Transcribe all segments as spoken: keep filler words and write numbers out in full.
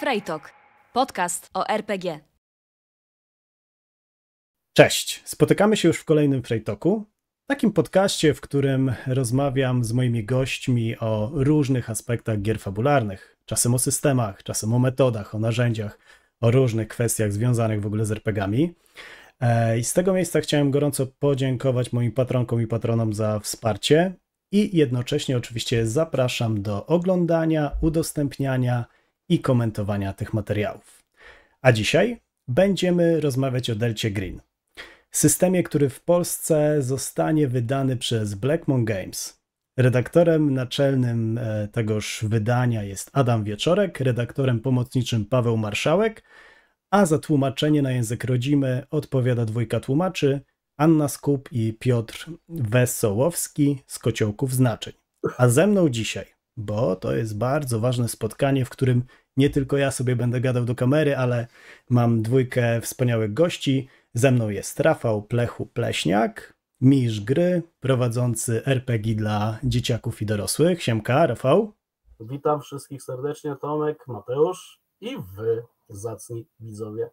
Frejtok, podcast o er pe gie. Cześć, spotykamy się już w kolejnym Frejtoku, takim podcaście, w którym rozmawiam z moimi gośćmi o różnych aspektach gier fabularnych, czasem o systemach, czasem o metodach, o narzędziach, o różnych kwestiach związanych w ogóle z er pe gami. I z tego miejsca chciałem gorąco podziękować moim patronkom i patronom za wsparcie i jednocześnie oczywiście zapraszam do oglądania, udostępniania i komentowania tych materiałów. A dzisiaj będziemy rozmawiać o Delcie Green, systemie, który w Polsce zostanie wydany przez Blackmon Games. Redaktorem naczelnym tegoż wydania jest Adam Wieczorek, redaktorem pomocniczym Paweł Marszałek, a za tłumaczenie na język rodzimy odpowiada dwójka tłumaczy, Anna Skup i Piotr Wesołowski z Kociołków Znaczeń. A ze mną dzisiaj, bo to jest bardzo ważne spotkanie, w którym nie tylko ja sobie będę gadał do kamery, ale mam dwójkę wspaniałych gości. Ze mną jest Rafał Plechu-Pleśniak, mistrz gry, prowadzący er pe gie dla dzieciaków i dorosłych. Siemka, Rafał. Witam wszystkich serdecznie, Tomek, Mateusz i wy, zacni widzowie.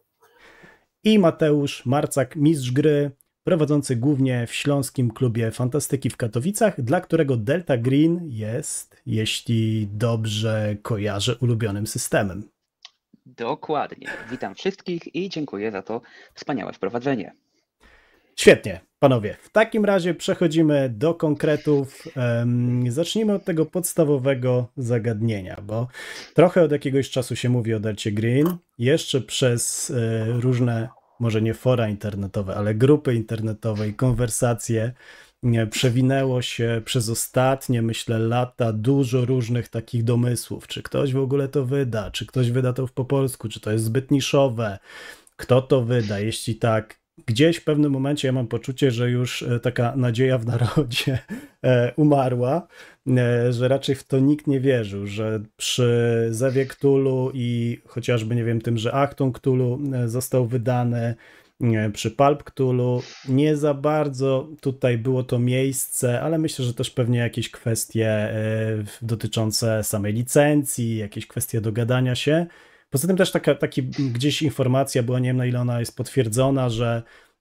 I Mateusz Marcak, mistrz gry, prowadzący głównie w Śląskim Klubie Fantastyki w Katowicach, dla którego Delta Green jest, jeśli dobrze kojarzę, ulubionym systemem. Dokładnie. Witam wszystkich i dziękuję za to wspaniałe wprowadzenie. Świetnie, panowie. W takim razie przechodzimy do konkretów. Zacznijmy od tego podstawowego zagadnienia, bo trochę od jakiegoś czasu się mówi o Delcie Green. Jeszcze przez różne, może nie fora internetowe, ale grupy internetowe i konwersacje przewinęło się przez ostatnie, myślę, lata dużo różnych takich domysłów. Czy ktoś w ogóle to wyda? Czy ktoś wyda to po polsku? Czy to jest zbyt niszowe? Kto to wyda? Jeśli tak, gdzieś w pewnym momencie ja mam poczucie, że już taka nadzieja w narodzie umarła, że raczej w to nikt nie wierzył, że przy Zewie Cthulhu i chociażby, nie wiem, tym, że Achtung Cthulhu został wydany, przy Pulp Cthulhu nie za bardzo tutaj było to miejsce, ale myślę, że też pewnie jakieś kwestie dotyczące samej licencji, jakieś kwestie dogadania się. Poza tym też taka taki gdzieś informacja była, nie wiem na ile ona jest potwierdzona, że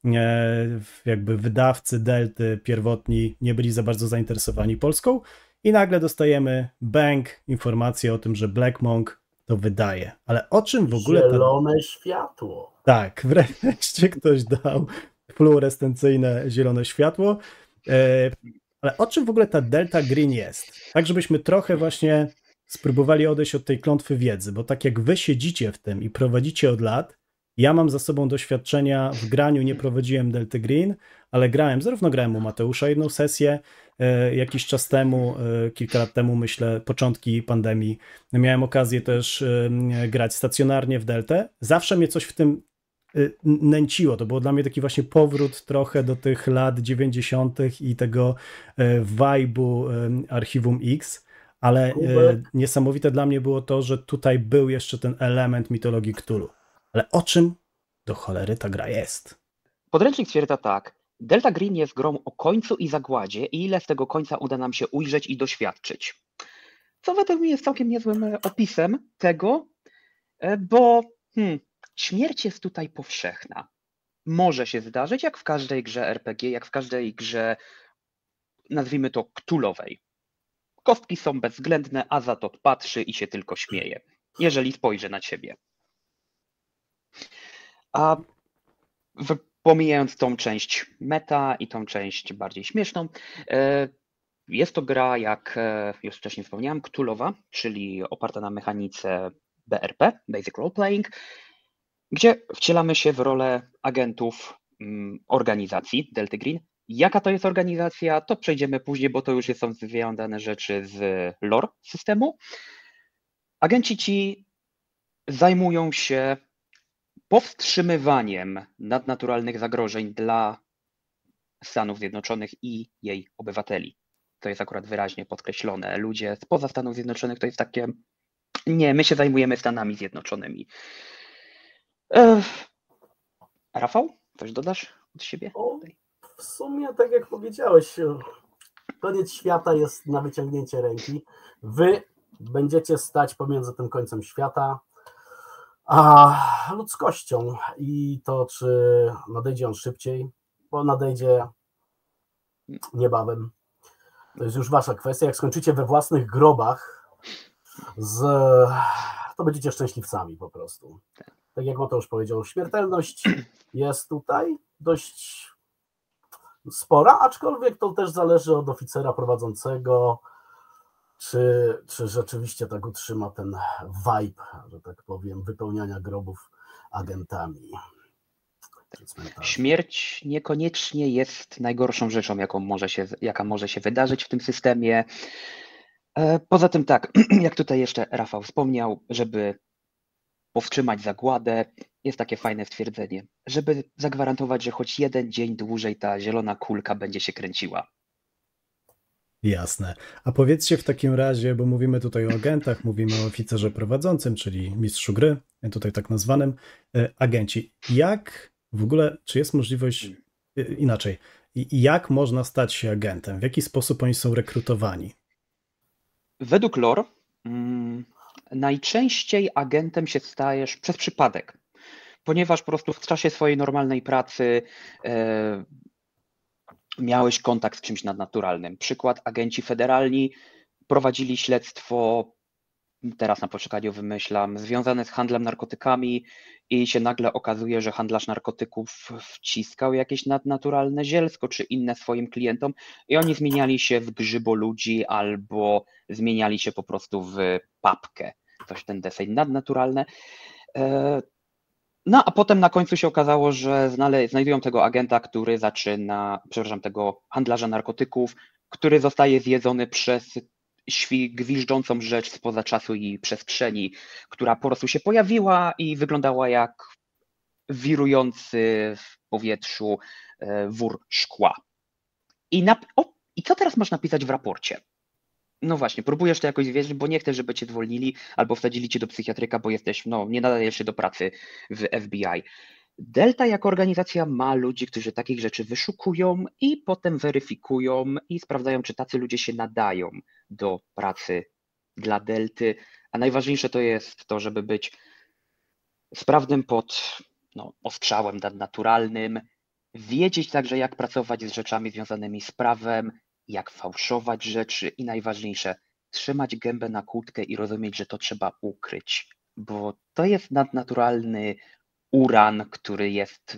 jakby wydawcy Delty pierwotni nie byli za bardzo zainteresowani Polską i nagle dostajemy bang, informację o tym, że Blackmon to wydaje. Ale o czym w ogóle... Zielone ta... światło. Tak, wreszcie ktoś dał fluorescencyjne zielone światło. Ale o czym w ogóle ta Delta Green jest? Tak, żebyśmy trochę właśnie spróbowali odejść od tej klątwy wiedzy, bo tak jak wy siedzicie w tym i prowadzicie od lat, ja mam za sobą doświadczenia w graniu, nie prowadziłem Delta Green, ale grałem, zarówno grałem u Mateusza jedną sesję e, jakiś czas temu, e, kilka lat temu, myślę, początki pandemii. Miałem okazję też e, grać stacjonarnie w Deltę. Zawsze mnie coś w tym e, nęciło. To było dla mnie taki właśnie powrót trochę do tych lat dziewięćdziesiątych i tego e, vibe'u e, Archiwum X. Ale e, niesamowite dla mnie było to, że tutaj był jeszcze ten element mitologii Cthulhu. Ale o czym do cholery ta gra jest? Podręcznik stwierdza tak. Delta Green jest grą o końcu i zagładzie i ile z tego końca uda nam się ujrzeć i doświadczyć. Co według mnie jest całkiem niezłym opisem tego, bo hmm, śmierć jest tutaj powszechna. Może się zdarzyć jak w każdej grze er pe gie, jak w każdej grze, nazwijmy to, Cthulhowej. Kostki są bezwzględne, a Zatot patrzy i się tylko śmieje, jeżeli spojrzy na ciebie. A w, pomijając tą część meta i tą część bardziej śmieszną, jest to gra, jak już wcześniej wspomniałem, Cthulhowa, czyli oparta na mechanice be er pe, Basic Role Playing, gdzie wcielamy się w rolę agentów organizacji Delta Green. Jaka to jest organizacja, to przejdziemy później, bo to już są związane rzeczy z lore systemu. Agenci ci zajmują się powstrzymywaniem nadnaturalnych zagrożeń dla Stanów Zjednoczonych i jej obywateli. To jest akurat wyraźnie podkreślone. Ludzie spoza Stanów Zjednoczonych to jest takie, nie, my się zajmujemy Stanami Zjednoczonymi. Ech. Rafał, coś dodasz od siebie? O, w sumie, tak jak powiedziałeś, koniec świata jest na wyciągnięcie ręki. Wy będziecie stać pomiędzy tym końcem świata a ludzkością i to, czy nadejdzie on szybciej, bo nadejdzie niebawem. To jest już wasza kwestia. Jak skończycie we własnych grobach, z, to będziecie szczęśliwcami po prostu. Tak jak Mateusz powiedział, śmiertelność jest tutaj dość spora, aczkolwiek to też zależy od oficera prowadzącego, czy, czy rzeczywiście tak utrzyma ten vibe, że tak powiem, wypełniania grobów agentami. Śmierć niekoniecznie jest najgorszą rzeczą, jaką może się, jaka może się wydarzyć w tym systemie. Poza tym tak, jak tutaj jeszcze Rafał wspomniał, żeby powstrzymać zagładę, jest takie fajne stwierdzenie, żeby zagwarantować, że choć jeden dzień dłużej ta zielona kulka będzie się kręciła. Jasne. A powiedzcie w takim razie, bo mówimy tutaj o agentach, mówimy o oficerze prowadzącym, czyli mistrzu gry, tutaj tak nazwanym, agenci. Jak w ogóle, czy jest możliwość, inaczej, jak można stać się agentem? W jaki sposób oni są rekrutowani? Według lore hmm, najczęściej agentem się stajesz przez przypadek, ponieważ po prostu w czasie swojej normalnej pracy e, miałeś kontakt z czymś nadnaturalnym. Przykład, agenci federalni prowadzili śledztwo, teraz na poczekaniu wymyślam, związane z handlem narkotykami i się nagle okazuje, że handlarz narkotyków wciskał jakieś nadnaturalne zielsko czy inne swoim klientom i oni zmieniali się w grzyboludzi albo zmieniali się po prostu w papkę. Coś ten deseń nadnaturalne. No a potem na końcu się okazało, że znajdują tego agenta, który zaczyna, przepraszam, tego handlarza narkotyków, który zostaje zjedzony przez gwiżdżącą rzecz spoza czasu i przestrzeni, która po prostu się pojawiła i wyglądała jak wirujący w powietrzu wór szkła. I, na, o, i co teraz masz napisać w raporcie? No właśnie, próbujesz to jakoś zwierzyć, bo nie chcesz, żeby cię zwolnili albo wsadzili cię do psychiatryka, bo jesteś, no, nie nadajesz się do pracy w F B I. Delta jako organizacja ma ludzi, którzy takich rzeczy wyszukują i potem weryfikują i sprawdzają, czy tacy ludzie się nadają do pracy dla Delty. A najważniejsze to jest to, żeby być sprawnym pod no, ostrzałem nadnaturalnym, wiedzieć także, jak pracować z rzeczami związanymi z prawem, jak fałszować rzeczy i najważniejsze, trzymać gębę na kłódkę i rozumieć, że to trzeba ukryć, bo to jest nadnaturalny uran, który jest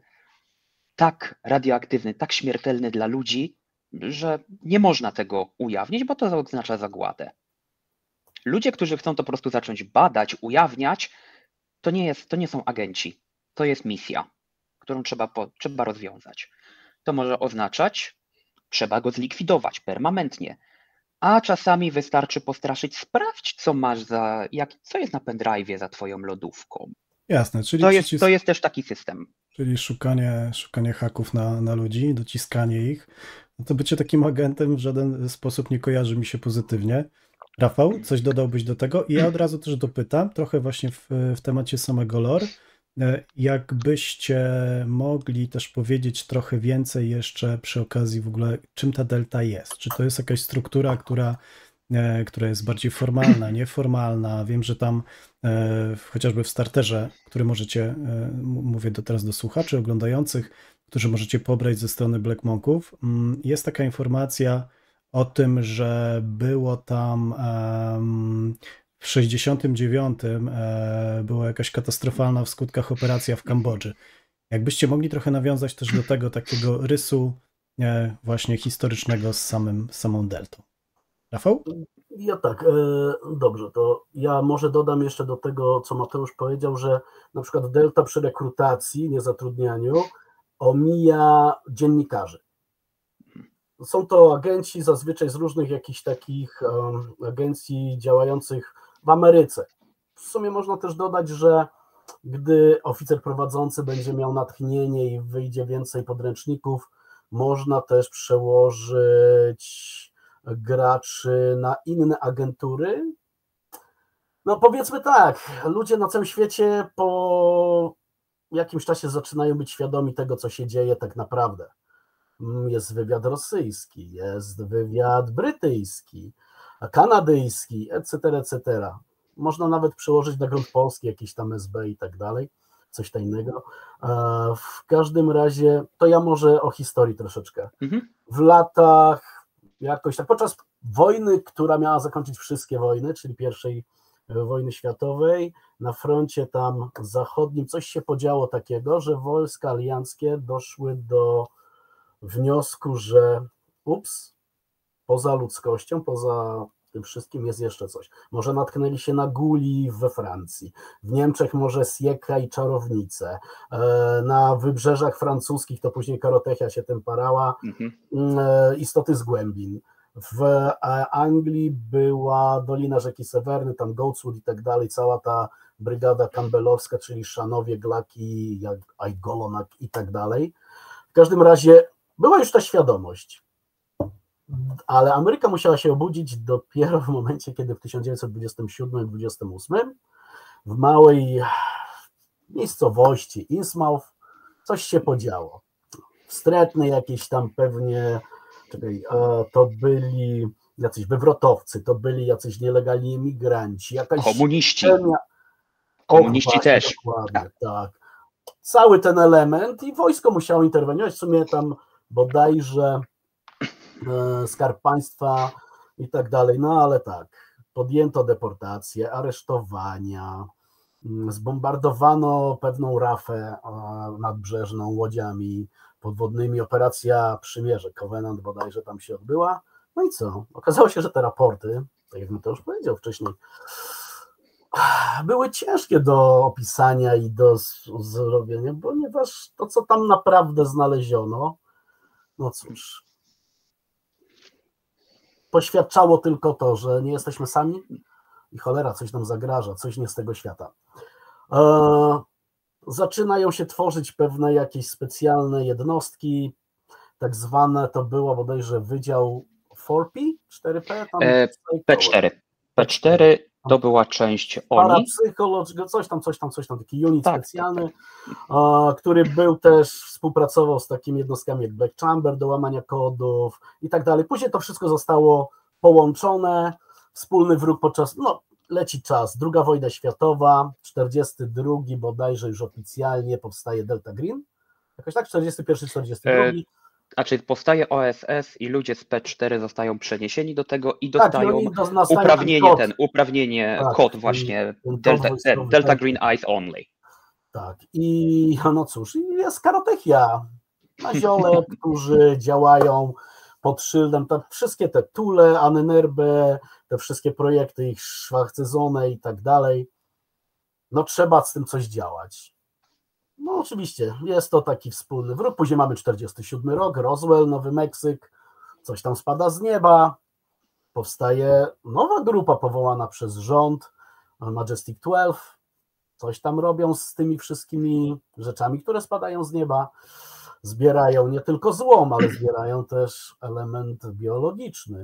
tak radioaktywny, tak śmiertelny dla ludzi, że nie można tego ujawnić, bo to oznacza zagładę. Ludzie, którzy chcą to po prostu zacząć badać, ujawniać, to nie jest, to nie są agenci, to jest misja, którą trzeba, po, trzeba rozwiązać. To może oznaczać, trzeba go zlikwidować permanentnie, a czasami wystarczy postraszyć, sprawdź, co masz za, jak, co jest na pendrive'ie za twoją lodówką. Jasne, czyli to jest, przycis... to jest też taki system. Czyli szukanie, szukanie haków na, na ludzi, dociskanie ich. No to bycie takim agentem w żaden sposób nie kojarzy mi się pozytywnie. Rafał, coś dodałbyś do tego? I ja od razu też dopytam, trochę właśnie w, w temacie samego lore, jakbyście mogli też powiedzieć trochę więcej jeszcze przy okazji w ogóle, czym ta Delta jest? Czy to jest jakaś struktura, która, która jest bardziej formalna, nieformalna? Wiem, że tam chociażby w starterze, który możecie, mówię do, teraz do słuchaczy oglądających, którzy możecie pobrać ze strony Black Monków, jest taka informacja o tym, że było tam um, w sześćdziesiątym dziewiątym e, była jakaś katastrofalna w skutkach operacja w Kambodży. Jakbyście mogli trochę nawiązać też do tego takiego rysu e, właśnie historycznego z samym, z samą Deltą. Rafał? Ja tak, e, dobrze, to ja może dodam jeszcze do tego, co Mateusz powiedział, że na przykład Delta przy rekrutacji, niezatrudnianiu omija dziennikarzy. Są to agenci zazwyczaj z różnych jakichś takich um, agencji działających w Ameryce. W sumie można też dodać, że gdy oficer prowadzący będzie miał natchnienie i wyjdzie więcej podręczników, można też przełożyć graczy na inne agentury. No powiedzmy tak, ludzie na całym świecie po jakimś czasie zaczynają być świadomi tego, co się dzieje tak naprawdę. Jest wywiad rosyjski, jest wywiad brytyjski, kanadyjski, et cetera, et cetera. można nawet przełożyć na grunt polski, jakiś tam S B i tak dalej, coś tajnego. W każdym razie, to ja może o historii troszeczkę. Mhm. W latach jakoś tak, podczas wojny, która miała zakończyć wszystkie wojny, czyli pierwszej wojny światowej, na froncie tam zachodnim coś się podziało takiego, że wojska alianckie doszły do wniosku, że ups, poza ludzkością, poza tym wszystkim jest jeszcze coś. Może natknęli się na guli we Francji, w Niemczech może Sieka i czarownice, na wybrzeżach francuskich, to później Karotechia się tym parała, mhm. istoty z głębin. W Anglii była Dolina Rzeki Sewerny, tam Goatswood i tak dalej, cała ta brygada campbellowska, czyli Szanowie, Glaki, Aigolonak i tak dalej. W każdym razie była już ta świadomość, ale Ameryka musiała się obudzić dopiero w momencie, kiedy w tysiąc dziewięćset dwudziestym siódmym dwudziestym ósmym w małej miejscowości Innsmouth coś się podziało. Wstrętne jakieś tam pewnie, czekaj, to byli jacyś wywrotowcy, to byli jacyś nielegalni emigranci, jakaś komuniści. Ziemia... Komuniści Och, też. Dokładnie, tak. tak. Cały ten element i wojsko musiało interweniować, w sumie tam bodajże Skarb Państwa i tak dalej, no ale tak, podjęto deportacje, aresztowania, zbombardowano pewną rafę nadbrzeżną łodziami podwodnymi, operacja Przymierze, Covenant bodajże tam się odbyła, no i co? Okazało się, że te raporty, tak jak Mateusz powiedział wcześniej, były ciężkie do opisania i do zrobienia, ponieważ to, co tam naprawdę znaleziono, no cóż, poświadczało tylko to, że nie jesteśmy sami i cholera, coś nam zagraża, coś nie z tego świata. E, zaczynają się tworzyć pewne jakieś specjalne jednostki, tak zwane, to było bodajże Wydział cztery P, cztery P? Tam e, P cztery. P cztery to była część O N I. Parapsycholog, coś tam, coś tam, coś tam, taki unit tak, specjalny, tak, tak. który był też, współpracował z takimi jednostkami jak Black Chamber do łamania kodów i tak dalej. Później to wszystko zostało połączone, wspólny wróg podczas, no leci czas, druga wojna światowa, czterdziesty drugi bodajże już oficjalnie powstaje Delta Green, jakoś tak, czterdziesty pierwszy czterdziesty drugi. E... Znaczy powstaje O S S i ludzie z P cztery zostają przeniesieni do tego i dostają tak, uprawnienie, ten, uprawnienie, tak, kod właśnie ten, ten Delta, ten, Delta Green Eyes Only. Tak, i no cóż, jest Karotechia na ziole, którzy działają pod szyldem, te, wszystkie te Tule, Annenerbe, te wszystkie projekty ich Schwarzone i tak dalej, no trzeba z tym coś działać. No oczywiście, jest to taki wspólny wróg. Później mamy czterdziesty siódmy rok, Roswell, Nowy Meksyk, coś tam spada z nieba, powstaje nowa grupa powołana przez rząd, Majestic dwanaście, coś tam robią z tymi wszystkimi rzeczami, które spadają z nieba, zbierają nie tylko złom, ale zbierają też element biologiczny.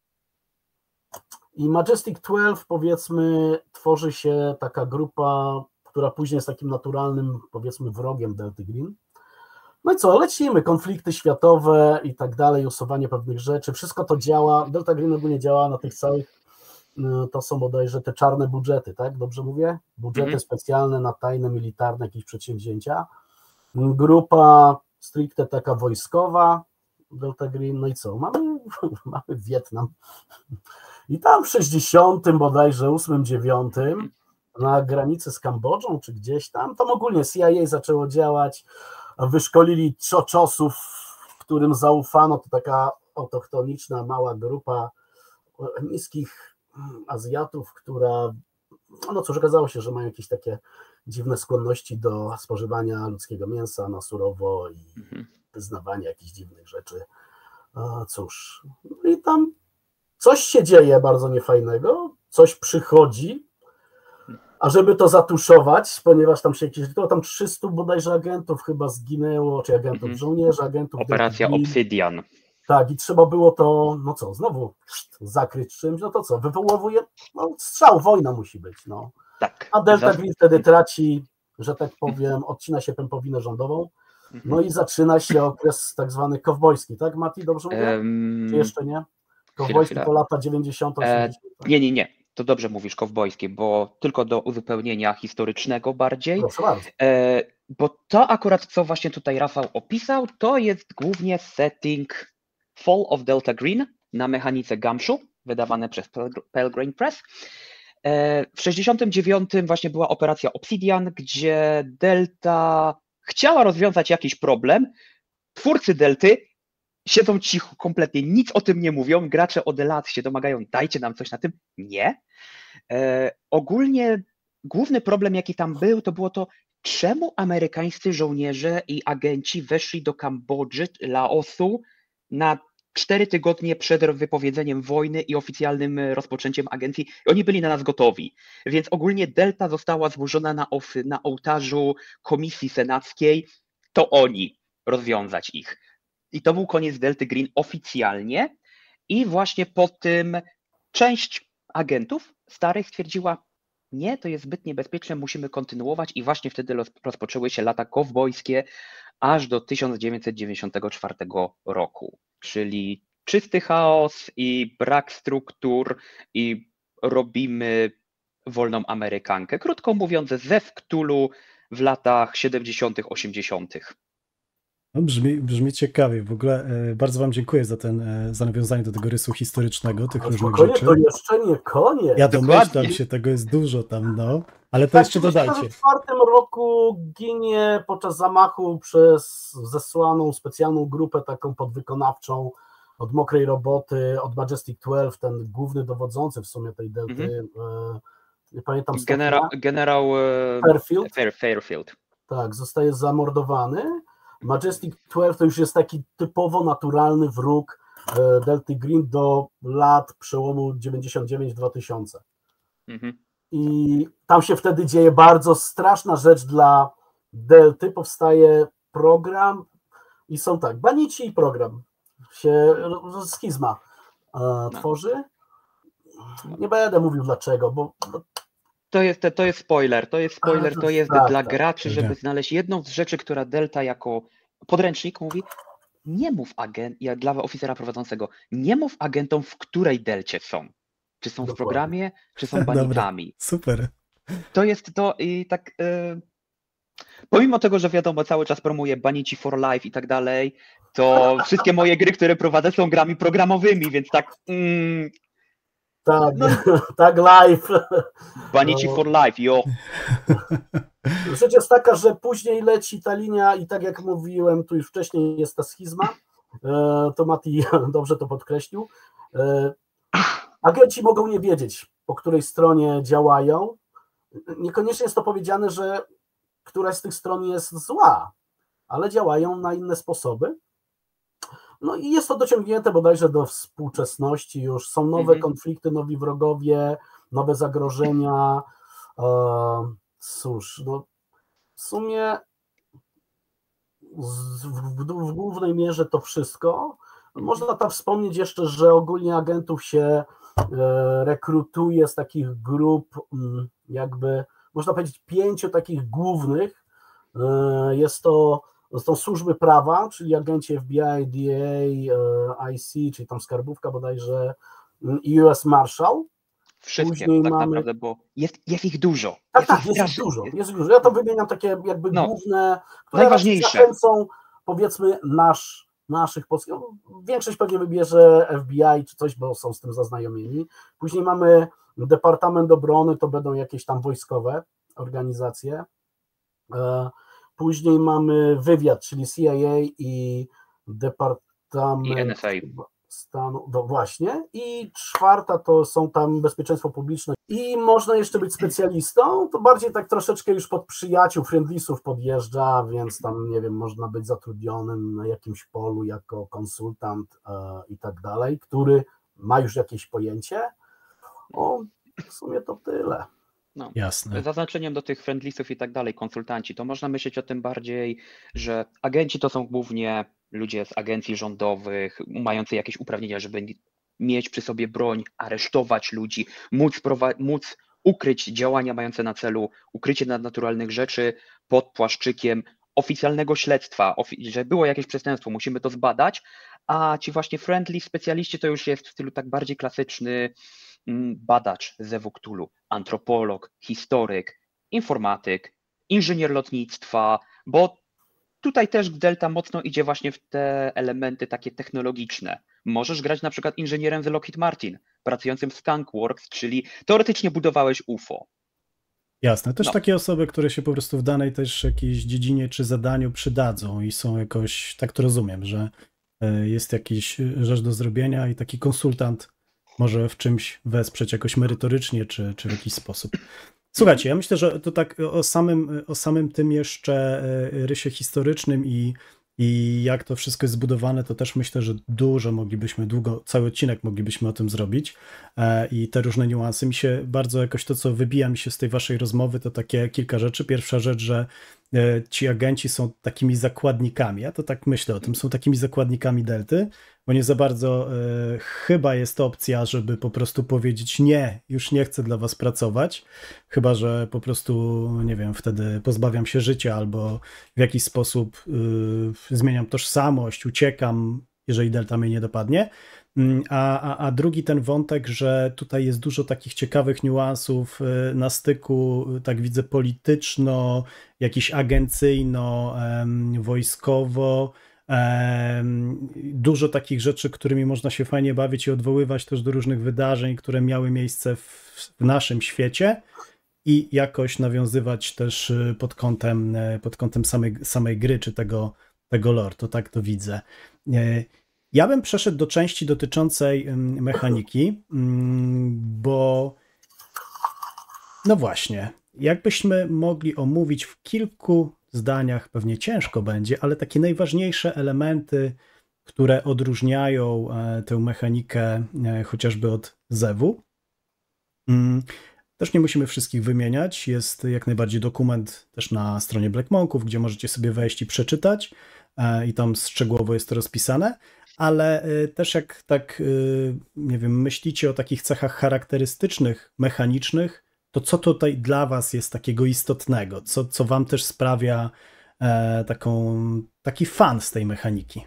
I Majestic dwanaście, powiedzmy, tworzy się taka grupa, która później jest takim naturalnym, powiedzmy, wrogiem Delta Green. No i co, lecimy, konflikty światowe i tak dalej, usuwanie pewnych rzeczy, wszystko to działa, Delta Green ogólnie działa na tych całych, to są bodajże te czarne budżety, tak, dobrze mówię? Budżety mm-hmm. specjalne na tajne, militarne jakieś przedsięwzięcia. Grupa stricte taka wojskowa, Delta Green, no i co, mamy, mamy Wietnam. I tam w sześćdziesiątym bodajże ósmym, dziewiątym na granicy z Kambodżą, czy gdzieś tam, tam ogólnie C I A zaczęło działać, wyszkolili czoczosów, którym zaufano, to taka autochtoniczna, mała grupa niskich Azjatów, która, no cóż, okazało się, że mają jakieś takie dziwne skłonności do spożywania ludzkiego mięsa na surowo i wyznawania jakichś dziwnych rzeczy. Cóż, i tam coś się dzieje bardzo niefajnego, coś przychodzi, a żeby to zatuszować, ponieważ tam się jakieś, to tam trzystu bodajże agentów chyba zginęło, czy agentów, mm-hmm. żołnierzy, agentów. Operacja Obsidian. Tak, i trzeba było to, no co, znowu zakryć czymś, no to co, wywołuje, no strzał, wojna musi być, no. Tak. A Delta Green wtedy traci, że tak powiem, odcina się pępowinę rządową, mm-hmm. no i zaczyna się okres tak zwany kowbojski, tak Mati, dobrze mówię? Um, Czy jeszcze nie? Kowbojski to lata dziewięćdziesiąte, osiemdziesiąte. E, nie, nie, nie. to dobrze mówisz, kowbojskie, bo tylko do uzupełnienia historycznego bardziej, Proszę bardzo. e, bo to akurat, co właśnie tutaj Rafał opisał, to jest głównie setting Fall of Delta Green na mechanice Gumshoe, wydawane przez Pelgrane Press. E, w sześćdziesiątym dziewiątym właśnie była operacja Obsidian, gdzie Delta chciała rozwiązać jakiś problem. Twórcy Delty siedzą cicho, kompletnie nic o tym nie mówią. Gracze od lat się domagają, dajcie nam coś na tym. Nie. E, ogólnie główny problem, jaki tam był, to było to, czemu amerykańscy żołnierze i agenci weszli do Kambodży, Laosu na cztery tygodnie przed wypowiedzeniem wojny i oficjalnym rozpoczęciem agencji. Oni byli na nas gotowi. Więc ogólnie Delta została złożona na, of- na ołtarzu Komisji Senackiej. To oni rozwiązać ich. I to był koniec Delty Green oficjalnie. I właśnie po tym część agentów starych stwierdziła, nie, to jest zbyt niebezpieczne, musimy kontynuować i właśnie wtedy roz- rozpoczęły się lata kowbojskie aż do tysiąc dziewięćset dziewięćdziesiątego czwartego roku, czyli czysty chaos i brak struktur i robimy wolną Amerykankę. Krótko mówiąc, Zew Cthulhu w latach siedemdziesiątych, osiemdziesiątych. No, brzmi, brzmi ciekawie. W ogóle e, bardzo wam dziękuję za ten, e, za nawiązanie do tego rysu historycznego, tych No różnych spokojnie, rzeczy. to jeszcze nie koniec. Ja domyślam Dokładnie. się, tego jest dużo tam, no. Ale to Tak, jeszcze w tysiąc dziewięćset dodajcie. czwartym roku ginie podczas zamachu przez zesłaną specjalną grupę taką podwykonawczą od Mokrej Roboty, od Majestic dwanaście, ten główny dowodzący w sumie tej delty, Mhm. e, nie pamiętam Generał, stopnia, generał e, Fairfield, Fair, Fairfield. tak, zostaje zamordowany. Majestic dwanaście to już jest taki typowo naturalny wróg e, Delty Green do lat przełomu dziewięćdziesiąt dziewięć dwa tysiące. Mhm. I tam się wtedy dzieje bardzo straszna rzecz dla Delty. Powstaje program i są tak, banici i program się schizma e, tworzy. Nie będę mówił dlaczego, bo bo To jest, to jest spoiler, to jest spoiler, to to jest tak, dla tak. graczy, żeby Tak. znaleźć jedną z rzeczy, która Delta jako podręcznik mówi, nie mów agent, jak dla oficera prowadzącego, nie mów agentom, w której Delcie są. Czy są w Dokładnie. programie, czy są Dobra. banitami. Super. To jest to i tak, y, pomimo tego, że wiadomo, cały czas promuję Banici for Life i tak dalej, to wszystkie moje gry, które prowadzę, są grami programowymi, więc tak, mm, tak, No. tak live. Banici No. for Life, jo. Rzecz jest taka, że później leci ta linia i tak jak mówiłem, tu już wcześniej jest ta schizma, e, to Mati dobrze to podkreślił. E, Agenci mogą nie wiedzieć, po której stronie działają. Niekoniecznie jest to powiedziane, że któraś z tych stron jest zła, ale działają na inne sposoby. No i jest to dociągnięte bodajże do współczesności już. Są nowe Mhm. konflikty, nowi wrogowie, nowe zagrożenia. E, cóż, no w sumie z, w, w głównej mierze to wszystko. Można tam wspomnieć jeszcze, że ogólnie agentów się e, rekrutuje z takich grup, mm, jakby można powiedzieć pięciu takich głównych. E, jest to są służby prawa, czyli agenci F B I, D A, e, I C, czyli tam skarbówka bodajże, i U S Marshal. Wszystkie Później tak mamy- naprawdę, bo jest, jest ich dużo. Tak, Jest tak, ich jest ich strasznie. dużo, Jest- jest ich dużo. Ja to wymieniam takie jakby No, główne, które najważniejsze. raczej zachęcą, powiedzmy, nasz, naszych polskich. No, większość pewnie wybierze F B I czy coś, bo są z tym zaznajomieni. Później mamy Departament Obrony, to będą jakieś tam wojskowe organizacje. E, Później mamy wywiad, czyli C I A i Departament I N S A. Stanu, no właśnie. I czwarta to są tam bezpieczeństwo publiczne. I można jeszcze być specjalistą, to bardziej tak troszeczkę już pod przyjaciół, friendlisów podjeżdża, więc tam, nie wiem, można być zatrudnionym na jakimś polu jako konsultant e, i tak dalej, który ma już jakieś pojęcie. O, w sumie to tyle. No. Jasne. Zaznaczeniem do tych friendlisów i tak dalej, konsultanci, to można myśleć o tym bardziej, że agenci to są głównie ludzie z agencji rządowych, mający jakieś uprawnienia, żeby mieć przy sobie broń, aresztować ludzi, móc, prowa- móc ukryć działania mające na celu ukrycie nadnaturalnych rzeczy pod płaszczykiem oficjalnego śledztwa, ofi- że było jakieś przestępstwo, musimy to zbadać, a ci właśnie friendly specjaliści to już jest w stylu tak bardziej klasyczny, badacz Zewu Cthulhu, antropolog, historyk, informatyk, inżynier lotnictwa, bo tutaj też Delta mocno idzie właśnie w te elementy takie technologiczne. Możesz grać na przykład inżynierem z Lockheed Martin, pracującym w Skunkworks, czyli teoretycznie budowałeś U F O. Jasne, też No. takie osoby, które się po prostu w danej też jakiejś dziedzinie czy zadaniu przydadzą i są jakoś, tak to rozumiem, że jest jakiś rzecz do zrobienia i taki konsultant może w czymś wesprzeć jakoś merytorycznie czy, czy w jakiś sposób. Słuchajcie, ja myślę, że to tak o samym, o samym tym jeszcze rysie historycznym i, i jak to wszystko jest zbudowane, to też myślę, że dużo moglibyśmy, długo, cały odcinek moglibyśmy o tym zrobić i te różne niuanse. Mi się bardzo jakoś to, co wybija mi się z tej waszej rozmowy, to takie kilka rzeczy. Pierwsza rzecz, że ci agenci są takimi zakładnikami, ja to tak myślę o tym, są takimi zakładnikami Delty, bo nie za bardzo e, chyba jest opcja, żeby po prostu powiedzieć nie, już nie chcę dla was pracować, chyba że po prostu, nie wiem, wtedy pozbawiam się życia albo w jakiś sposób y, zmieniam tożsamość, uciekam, jeżeli Delta mnie nie dopadnie. A, a, a drugi ten wątek, że tutaj jest dużo takich ciekawych niuansów na styku, tak widzę, polityczno, jakiś agencyjno, em, wojskowo, em, dużo takich rzeczy, którymi można się fajnie bawić i odwoływać też do różnych wydarzeń, które miały miejsce w, w naszym świecie i jakoś nawiązywać też pod kątem, pod kątem samej, samej gry, czy tego, tego lore, to tak to widzę. Ja bym przeszedł do części dotyczącej mechaniki, bo no właśnie, jakbyśmy mogli omówić w kilku zdaniach, pewnie ciężko będzie, ale takie najważniejsze elementy, które odróżniają tę mechanikę chociażby od Zewu. Też nie musimy wszystkich wymieniać, jest jak najbardziej dokument też na stronie Black Monków, gdzie możecie sobie wejść i przeczytać i tam szczegółowo jest to rozpisane. Ale też jak tak, nie wiem, myślicie o takich cechach charakterystycznych, mechanicznych, to co tutaj dla was jest takiego istotnego? Co, co wam też sprawia taką, taki fan z tej mechaniki?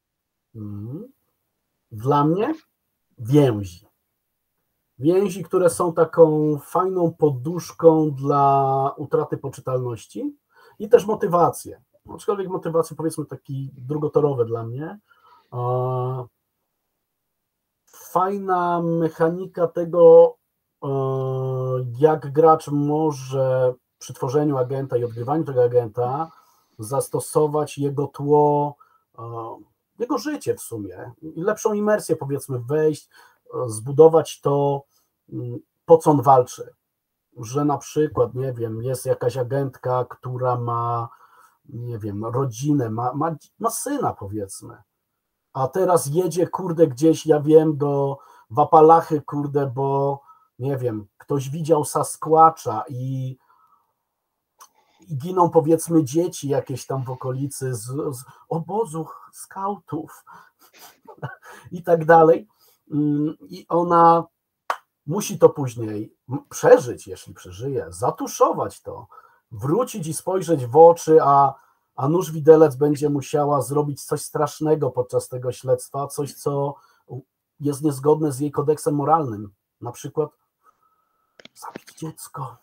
Dla mnie więzi. Więzi, które są taką fajną poduszką dla utraty poczytalności i też motywacje. Aczkolwiek motywacje, powiedzmy, taki drugotorowe dla mnie. Fajna mechanika tego, jak gracz może przy tworzeniu agenta i odgrywaniu tego agenta zastosować jego tło, jego życie w sumie, i lepszą imersję, powiedzmy, wejść, zbudować to, po co on walczy. Że na przykład, nie wiem, jest jakaś agentka, która ma, nie wiem, rodzinę, ma, ma, ma syna, powiedzmy. A teraz jedzie, kurde, gdzieś, ja wiem, do Wapalachy, kurde, bo, nie wiem, ktoś widział Sasquatcha i, i giną, powiedzmy, dzieci jakieś tam w okolicy z, z obozu skautów i tak dalej. I ona musi to później przeżyć, jeśli przeżyje, zatuszować to, wrócić i spojrzeć w oczy, a a nóż widelec będzie musiała zrobić coś strasznego podczas tego śledztwa, coś, co jest niezgodne z jej kodeksem moralnym. Na przykład zabić dziecko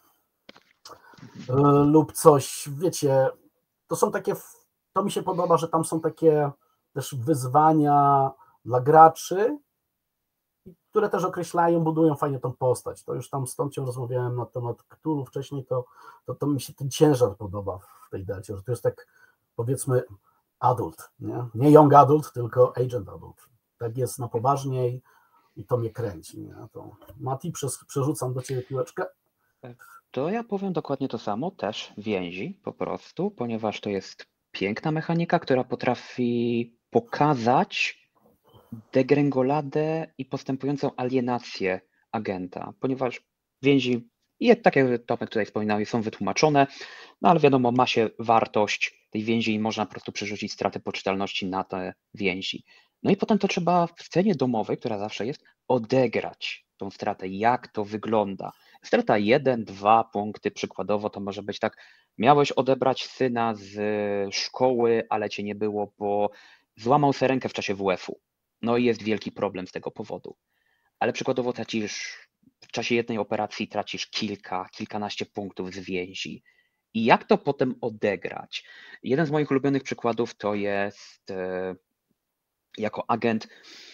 lub coś, wiecie, to są takie, to mi się podoba, że tam są takie też wyzwania dla graczy, które też określają, budują fajnie tą postać. To już tam z Tomcią rozmawiałem na temat Cthulhu wcześniej, to, to, to mi się ten ciężar podoba w tej delcie, że to jest tak, powiedzmy, adult, nie? Nie young adult, tylko agent adult. Tak jest na poważniej i to mnie kręci. Nie? To Mati, przez, przerzucam do ciebie piłeczkę. To ja powiem dokładnie to samo, też więzi po prostu, ponieważ to jest piękna mechanika, która potrafi pokazać degrengoladę i postępującą alienację agenta, ponieważ więzi, i tak jak Tomek tutaj wspominał, są wytłumaczone, no ale wiadomo, ma się wartość tej więzi i można po prostu przerzucić stratę poczytalności na te więzi. No i potem to trzeba w scenie domowej, która zawsze jest, odegrać tą stratę, jak to wygląda. Strata jeden, dwa punkty przykładowo, to może być tak, miałeś odebrać syna z szkoły, ale cię nie było, bo złamał sobie rękę w czasie W F u. No i jest wielki problem z tego powodu. Ale przykładowo tracisz w czasie jednej operacji tracisz kilka, kilkanaście punktów z więzi. I jak to potem odegrać? Jeden z moich ulubionych przykładów to jest e, jako agent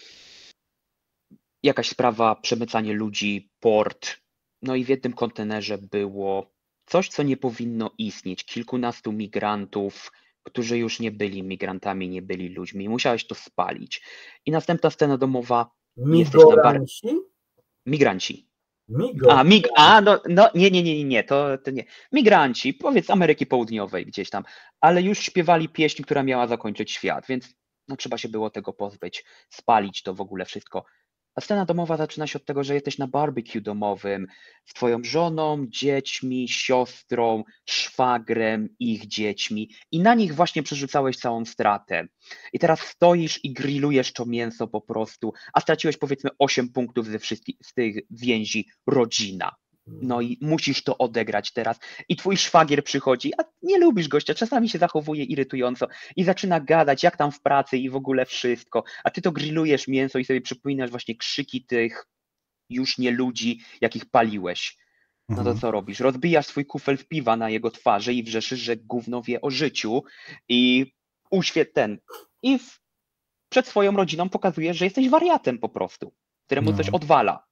jakaś sprawa, przemycanie ludzi, port. No i w jednym kontenerze było coś, co nie powinno istnieć. Kilkunastu migrantów, którzy już nie byli migrantami, nie byli ludźmi. Musiałeś to spalić. I następna scena domowa. Jesteś na bar... Migoranci? Migranci. Migo. A, mig... A no, no nie, nie, nie, nie, to, to nie. Migranci, powiedz Ameryki Południowej gdzieś tam, ale już śpiewali pieśń, która miała zakończyć świat, więc no, trzeba się było tego pozbyć, spalić to w ogóle wszystko. A scena domowa zaczyna się od tego, że jesteś na barbecue domowym z twoją żoną, dziećmi, siostrą, szwagrem, ich dziećmi i na nich właśnie przerzucałeś całą stratę. I teraz stoisz i grillujesz to mięso po prostu, a straciłeś powiedzmy osiem punktów ze wszystkich z tych więzi rodzina. No i musisz to odegrać teraz. I twój szwagier przychodzi, a nie lubisz gościa, czasami się zachowuje irytująco i zaczyna gadać, jak tam w pracy i w ogóle wszystko, a ty to grillujesz mięso i sobie przypominasz właśnie krzyki tych już nie ludzi, jakich paliłeś. No to co robisz? Rozbijasz swój kufel piwa na jego twarzy i wrzeszysz, że gówno wie o życiu i uświet ten. I w, przed swoją rodziną pokazujesz, że jesteś wariatem po prostu, któremu No. coś odwala.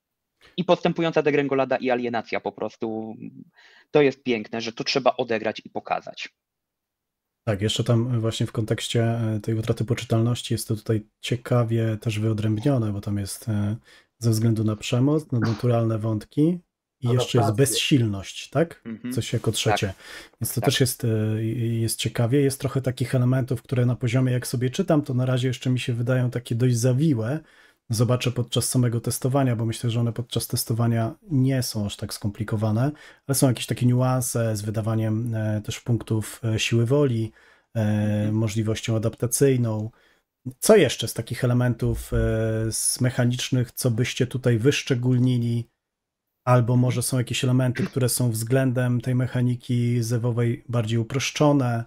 I postępująca degrengolada i alienacja po prostu, to jest piękne, że to trzeba odegrać i pokazać. Tak, jeszcze tam właśnie w kontekście tej utraty poczytalności jest to tutaj ciekawie też wyodrębnione, bo tam jest ze względu na przemoc, na naturalne wątki i jeszcze jest bezsilność, tak? Mhm. Coś jako trzecie. Tak. Więc to Tak. też jest, jest ciekawie. Jest trochę takich elementów, które na poziomie, jak sobie czytam, to na razie jeszcze mi się wydają takie dość zawiłe. Zobaczę podczas samego testowania, bo myślę, że one podczas testowania nie są aż tak skomplikowane, ale są jakieś takie niuanse z wydawaniem też punktów siły woli, mhm. możliwością adaptacyjną. Co jeszcze z takich elementów z mechanicznych, co byście tutaj wyszczególnili, albo może są jakieś elementy, które są względem tej mechaniki zewowej bardziej uproszczone?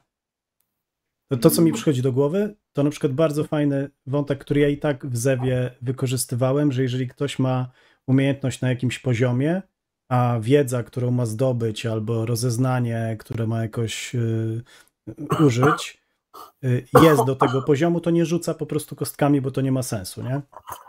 To, to, co mi przychodzi do głowy, to na przykład bardzo fajny wątek, który ja i tak w zewie wykorzystywałem, że jeżeli ktoś ma umiejętność na jakimś poziomie, a wiedza, którą ma zdobyć, albo rozeznanie, które ma jakoś y, użyć, y, jest do tego poziomu, to nie rzuca po prostu kostkami, bo to nie ma sensu, nie?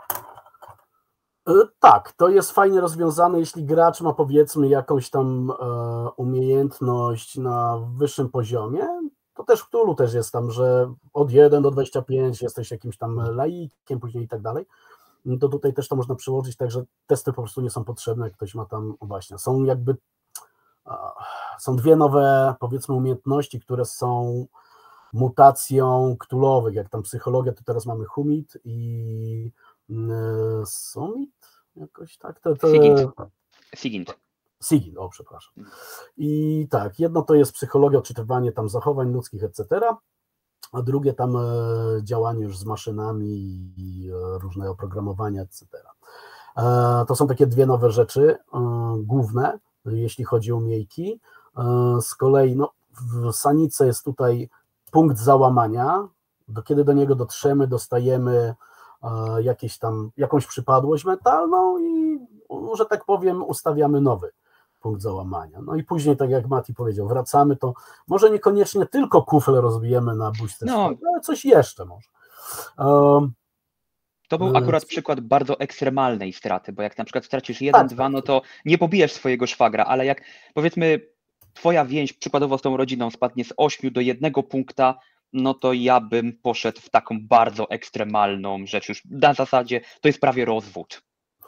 Tak, to jest fajnie rozwiązane, jeśli gracz ma powiedzmy jakąś tam e, umiejętność na wyższym poziomie. To też w Cthulhu też jest tam, że od jeden do dwudziestu pięciu jesteś jakimś tam laikiem, później i tak dalej. To tutaj też to można przyłożyć, także testy po prostu nie są potrzebne, jak ktoś ma tam, właśnie, są jakby, są dwie nowe, powiedzmy, umiejętności, które są mutacją Cthulhowych, jak tam psychologia, to teraz mamy Humid i Summit, jakoś tak? To, to... Sigint. Sigint. Sigint, o przepraszam. I tak, jedno to jest psychologia, odczytywanie tam zachowań ludzkich, et cetera, a drugie tam e, działanie już z maszynami i e, różne oprogramowania, et cetera. E, to są takie dwie nowe rzeczy, e, główne, jeśli chodzi o umiejki. E, z kolei no, w Sanice jest tutaj punkt załamania, do, kiedy do niego dotrzemy, dostajemy e, jakieś tam, jakąś przypadłość mentalną i, że tak powiem, ustawiamy nowy punkt załamania. No i później, tak jak Mati powiedział, wracamy, to może niekoniecznie tylko kufel rozbijemy na bójce, no, ale coś jeszcze może. Um, to był akurat przykład bardzo ekstremalnej straty, bo jak na przykład stracisz jeden, tak, dwa, tak. no to nie pobijesz swojego szwagra, ale jak powiedzmy twoja więź przykładowo z tą rodziną spadnie z ośmiu do jednego punkta, no to ja bym poszedł w taką bardzo ekstremalną rzecz już na zasadzie, to jest prawie rozwód.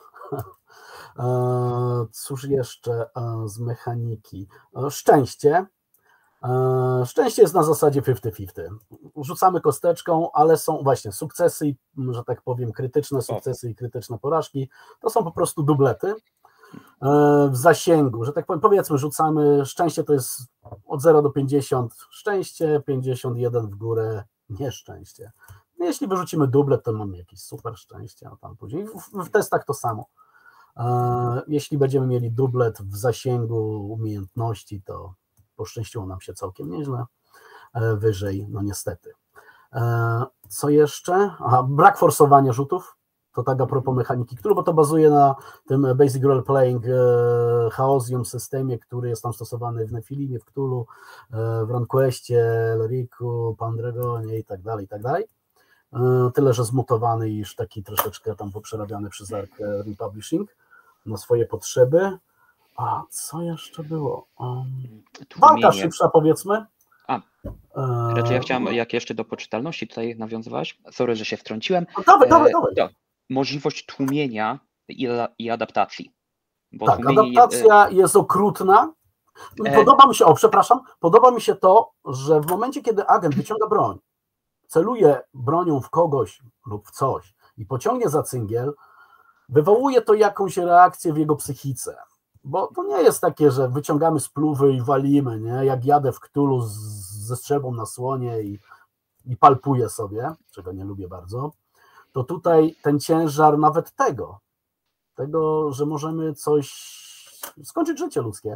Cóż jeszcze z mechaniki? Szczęście. Szczęście jest na zasadzie pięćdziesiąt pięćdziesiąt. Rzucamy kosteczką, ale są właśnie sukcesy, że tak powiem, krytyczne sukcesy i krytyczne porażki. To są po prostu dublety. W zasięgu, że tak powiem, powiedzmy, rzucamy szczęście, to jest od zera do pięćdziesięciu szczęście, pięćdziesiąt jeden w górę nieszczęście. Jeśli wyrzucimy dublet, to mamy jakieś super szczęście, a tam później w, w testach to samo. Jeśli będziemy mieli dublet w zasięgu umiejętności, to poszczęściło nam się całkiem nieźle. Wyżej, no niestety. Co jeszcze? Aha, brak forsowania rzutów. To tak a propos mechaniki Cthulhu, bo to bazuje na tym Basic Role Playing Chaosium systemie, który jest tam stosowany w Nefilimie, w Cthulhu, w RunQuestie, Loriku, Pandragonie i tak dalej, i tak dalej. Tyle, że zmutowany i już taki troszeczkę tam poprzerabiany przez Ark Republishing na swoje potrzeby. A co jeszcze było? Um, walka szybsza, powiedzmy. A, raczej ja chciałem, jak jeszcze do poczytalności tutaj nawiązywałeś, sorry, że się wtrąciłem. No, dawaj, dawaj, dawaj. To możliwość tłumienia i, i adaptacji. Bo tak, tłumienie, adaptacja jest okrutna. Podoba mi się, o przepraszam, podoba mi się to, że w momencie, kiedy agent wyciąga broń, celuje bronią w kogoś lub w coś i pociągnie za cyngiel, wywołuje to jakąś reakcję w jego psychice. Bo to nie jest takie, że wyciągamy spluwy i walimy, nie? Jak jadę w Cthulhu z, ze strzelbą na słonie i, i palpuję sobie, czego nie lubię bardzo, to tutaj ten ciężar nawet tego, tego, że możemy coś, skończyć życie ludzkie,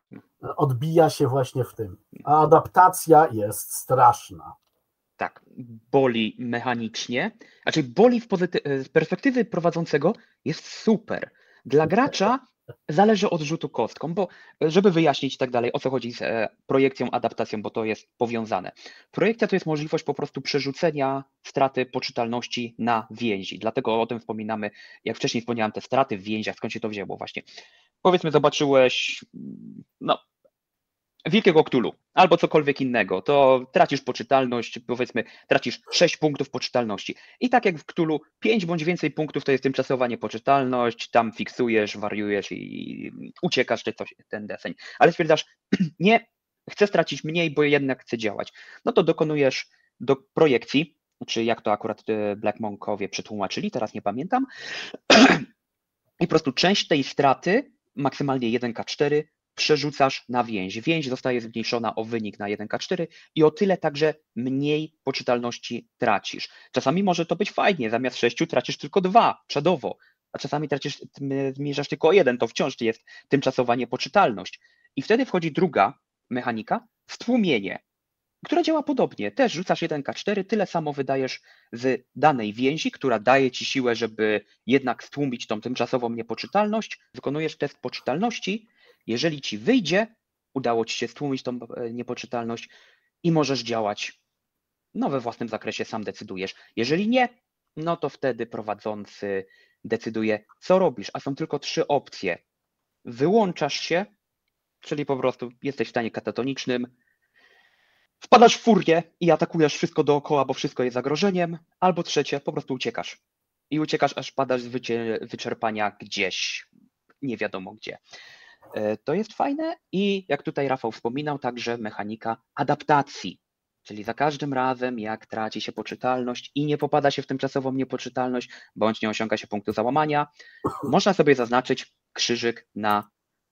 odbija się właśnie w tym. A adaptacja jest straszna. Tak, boli mechanicznie, znaczy boli w pozyty- z perspektywy prowadzącego jest super. Dla gracza zależy od rzutu kostką, bo żeby wyjaśnić i tak dalej, o co chodzi z e, projekcją, adaptacją, bo to jest powiązane. Projekcja to jest możliwość po prostu przerzucenia straty poczytalności na więzi. Dlatego o tym wspominamy, jak wcześniej wspomniałem, te straty w więziach, skąd się to wzięło właśnie. Powiedzmy, zobaczyłeś, no, Wielkiego Cthulhu albo cokolwiek innego, to tracisz poczytalność, powiedzmy, tracisz sześć punktów poczytalności. I tak jak w Cthulhu, pięć bądź więcej punktów to jest tymczasowa niepoczytalność, tam fiksujesz, wariujesz i uciekasz, czy coś, ten deseń. Ale stwierdzasz, nie, chcę stracić mniej, bo jednak chcę działać. No to dokonujesz do projekcji, czy jak to akurat Black Monkowie przetłumaczyli, teraz nie pamiętam, i po prostu część tej straty, maksymalnie jeden K cztery, przerzucasz na więź. Więź zostaje zmniejszona o wynik na jeden K cztery i o tyle także mniej poczytalności tracisz. Czasami może to być fajnie, zamiast sześciu tracisz tylko dwa, czadowo, a czasami tracisz, zmniejszasz tylko o jeden, to wciąż jest tymczasowa niepoczytalność. I wtedy wchodzi druga mechanika, stłumienie, która działa podobnie. Też rzucasz jeden K cztery, tyle samo wydajesz z danej więzi, która daje ci siłę, żeby jednak stłumić tą tymczasową niepoczytalność. Wykonujesz test poczytalności. Jeżeli ci wyjdzie, udało ci się stłumić tą niepoczytalność i możesz działać no, we własnym zakresie, sam decydujesz. Jeżeli nie, no to wtedy prowadzący decyduje, co robisz, a są tylko trzy opcje. Wyłączasz się, czyli po prostu jesteś w stanie katatonicznym, wpadasz w furię i atakujesz wszystko dookoła, bo wszystko jest zagrożeniem, albo trzecie, po prostu uciekasz. I uciekasz, aż padasz z wycie- wyczerpania gdzieś, nie wiadomo gdzie. To jest fajne i jak tutaj Rafał wspominał, także mechanika adaptacji, czyli za każdym razem jak traci się poczytalność i nie popada się w tymczasową niepoczytalność, bądź nie osiąga się punktu załamania, można sobie zaznaczyć krzyżyk na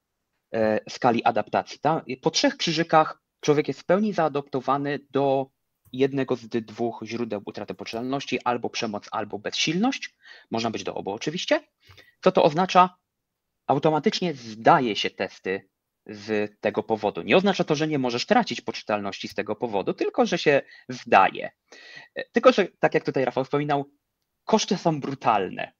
e, skali adaptacji. Tam, po trzech krzyżykach człowiek jest w pełni zaadoptowany do jednego z dwóch źródeł utraty poczytalności, albo przemoc, albo bezsilność. Można być do obu oczywiście. Co to oznacza? Automatycznie zdaje się testy z tego powodu. Nie oznacza to, że nie możesz tracić poczytalności z tego powodu, tylko że się zdaje. Tylko że, tak jak tutaj Rafał wspominał, koszty są brutalne.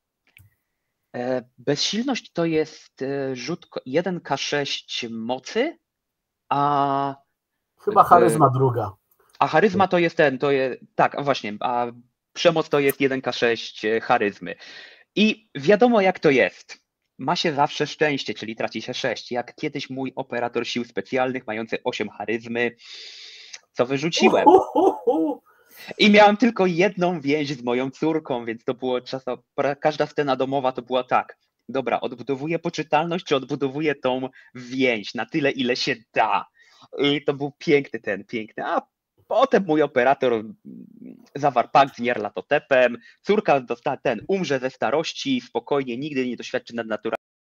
Bezsilność to jest rzut jeden K sześć mocy, a... Chyba charyzma druga. A charyzma to jest ten, to jest, tak, właśnie, a przemoc to jest jeden K sześć charyzmy. I wiadomo jak to jest. Ma się zawsze szczęście, czyli traci się sześć. Jak kiedyś mój operator sił specjalnych mający osiem charyzmy, co wyrzuciłem. I miałem tylko jedną więź z moją córką, więc to było czasem, każda scena domowa to była tak. Dobra, odbudowuję poczytalność, czy odbudowuję tą więź na tyle, ile się da. I to był piękny ten, piękny. A potem mój operator zawarł pakt z Nyarlathotepem, córka dostała ten, umrze ze starości, spokojnie, nigdy nie doświadczy nadnaturalnego.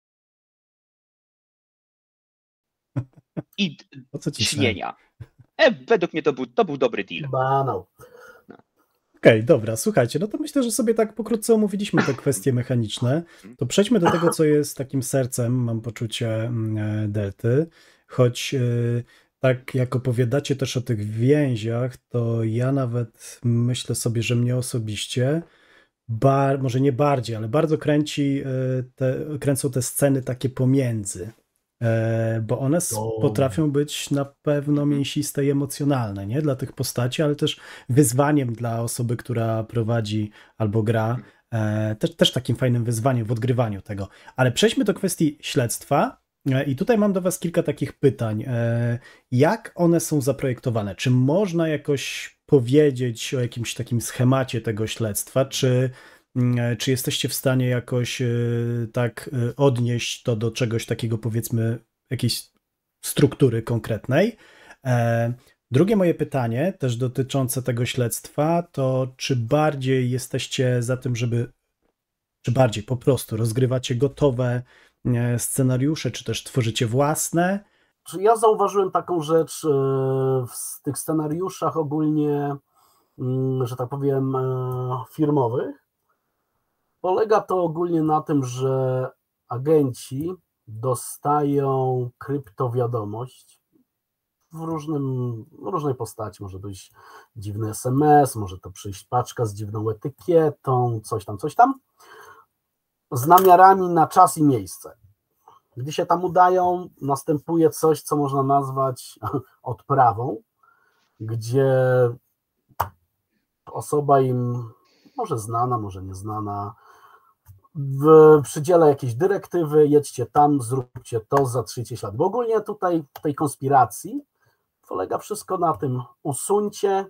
I śnienia. E, według mnie to był, to był dobry deal. Banał. Okej, okay, dobra, słuchajcie, no to myślę, że sobie tak pokrótce omówiliśmy te kwestie mechaniczne. To przejdźmy do tego, co jest takim sercem, mam poczucie, Delty. Choć tak jak opowiadacie też o tych więziach, to ja nawet myślę sobie, że mnie osobiście bar, może nie bardziej, ale bardzo kręci, te, kręcą te sceny takie pomiędzy, bo one O. potrafią być na pewno mięsiste i emocjonalne, nie? Dla tych postaci, ale też wyzwaniem dla osoby, która prowadzi albo gra, też, też takim fajnym wyzwaniem w odgrywaniu tego. Ale przejdźmy do kwestii śledztwa. I tutaj mam do was kilka takich pytań. Jak one są zaprojektowane? Czy można jakoś powiedzieć o jakimś takim schemacie tego śledztwa? Czy, czy jesteście w stanie jakoś tak odnieść to do czegoś takiego, powiedzmy, jakiejś struktury konkretnej? Drugie moje pytanie, też dotyczące tego śledztwa, to czy bardziej jesteście za tym, żeby, czy bardziej po prostu rozgrywacie gotowe scenariusze, czy też tworzycie własne? Ja zauważyłem taką rzecz w tych scenariuszach ogólnie, że tak powiem, firmowych. Polega to ogólnie na tym, że agenci dostają kryptowiadomość w różnym, różnej postaci. Może być dziwny es em es, może to przyjść paczka z dziwną etykietą, coś tam, coś tam, z namiarami na czas i miejsce. Gdy się tam udają, następuje coś, co można nazwać odprawą, gdzie osoba im, może znana, może nieznana, w przydziela jakieś dyrektywy, jedźcie tam, zróbcie to, zatrzyjcie ślady. Bo ogólnie tutaj w tej konspiracji polega wszystko na tym, usuńcie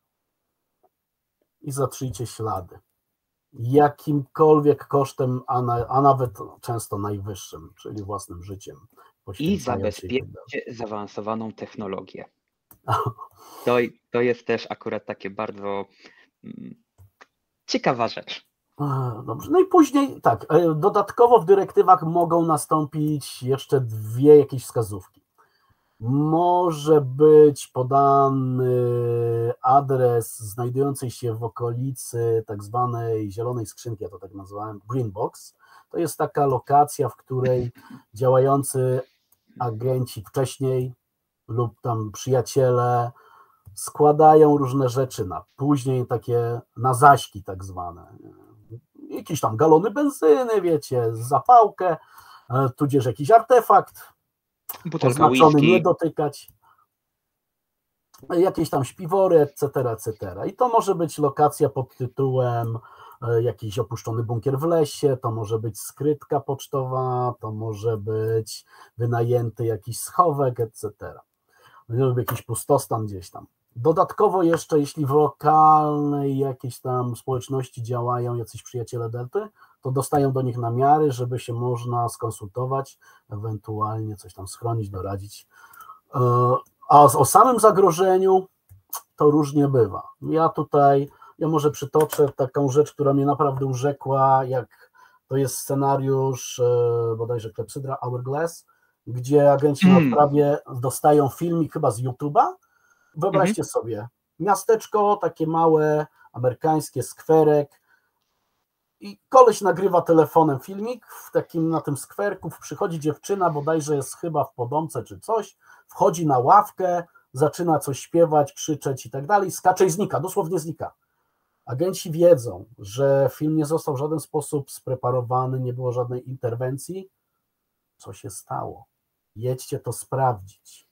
i zatrzyjcie ślady. Jakimkolwiek kosztem, a, na, a nawet często najwyższym, czyli własnym życiem. I zabezpieczyć zaawansowaną technologię. To, to jest też akurat takie bardzo mm, ciekawa rzecz. Dobrze. No i później tak, dodatkowo w dyrektywach mogą nastąpić jeszcze dwie jakieś wskazówki. Może być podany adres znajdujący się w okolicy tak zwanej zielonej skrzynki, ja to tak nazwałem, Green Box. To jest taka lokacja, w której działający agenci wcześniej lub tam przyjaciele składają różne rzeczy na później, takie na zaśki tak zwane. Jakieś tam galony benzyny, wiecie, zapałkę, tudzież jakiś artefakt, butelka oznaczony whisky, nie dotykać, jakieś tam śpiwory, et cetera, et cetera. I to może być lokacja pod tytułem jakiś opuszczony bunkier w lesie, to może być skrytka pocztowa, to może być wynajęty jakiś schowek, et cetera. Lub jakiś pustostan gdzieś tam. Dodatkowo jeszcze, jeśli w lokalnej jakiejś tam społeczności działają jacyś przyjaciele Delty, to dostają do nich namiary, żeby się można skonsultować, ewentualnie coś tam schronić, doradzić. A o samym zagrożeniu to różnie bywa. Ja tutaj, ja może przytoczę taką rzecz, która mnie naprawdę urzekła, jak to jest scenariusz bodajże Klepsydra Hourglass, gdzie agenci na Mm. odprawie dostają filmik chyba z YouTube'a. Wyobraźcie sobie, miasteczko, takie małe, amerykańskie, skwerek, i koleś nagrywa telefonem filmik, w takim, na tym skwerku przychodzi dziewczyna, bodajże jest chyba w podomce czy coś, wchodzi na ławkę, zaczyna coś śpiewać, krzyczeć i tak dalej, skacze i znika, dosłownie znika. Agenci wiedzą, że film nie został w żaden sposób spreparowany, nie było żadnej interwencji. Co się stało? Jedźcie to sprawdzić.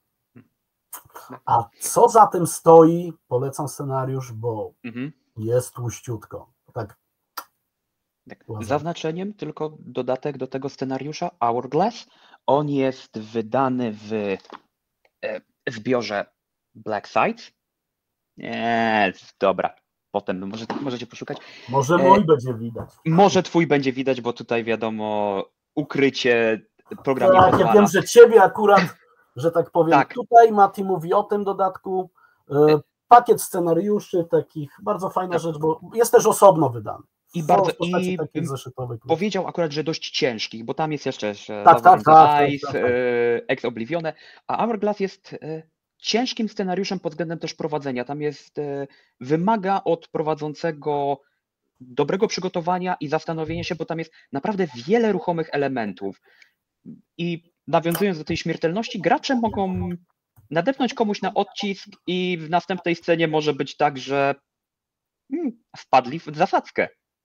A co za tym stoi? Polecam scenariusz, bo Mhm. jest tłuściutko. Tak. Tak. Ładnie. Zaznaczeniem, tylko dodatek do tego scenariusza, Hourglass, on jest wydany w e, zbiorze Black Sites. Nie, dobra, potem może, możecie poszukać. Może E, mój będzie widać. Może twój będzie widać, bo tutaj wiadomo, ukrycie program nie Tak, ja pozwala. wiem, że ciebie akurat, że tak powiem, Tak. tutaj Mati mówi o tym dodatku. E, pakiet scenariuszy takich, bardzo fajna rzecz, bo jest też osobno wydany. I W bardzo- postaci i- takiej zeszytowej. Powiedział akurat, że dość ciężkich, bo tam jest jeszcze że Tak, tak, tak, tak, Ice, tak, tak. e, Ex Oblivione, a Hourglass jest e, ciężkim scenariuszem pod względem też prowadzenia. Tam jest, e, wymaga od prowadzącego dobrego przygotowania i zastanowienia się, bo tam jest naprawdę wiele ruchomych elementów. I nawiązując do tej śmiertelności, gracze mogą nadepnąć komuś na odcisk i w następnej scenie może być tak, że hmm, wpadli w zasadzkę.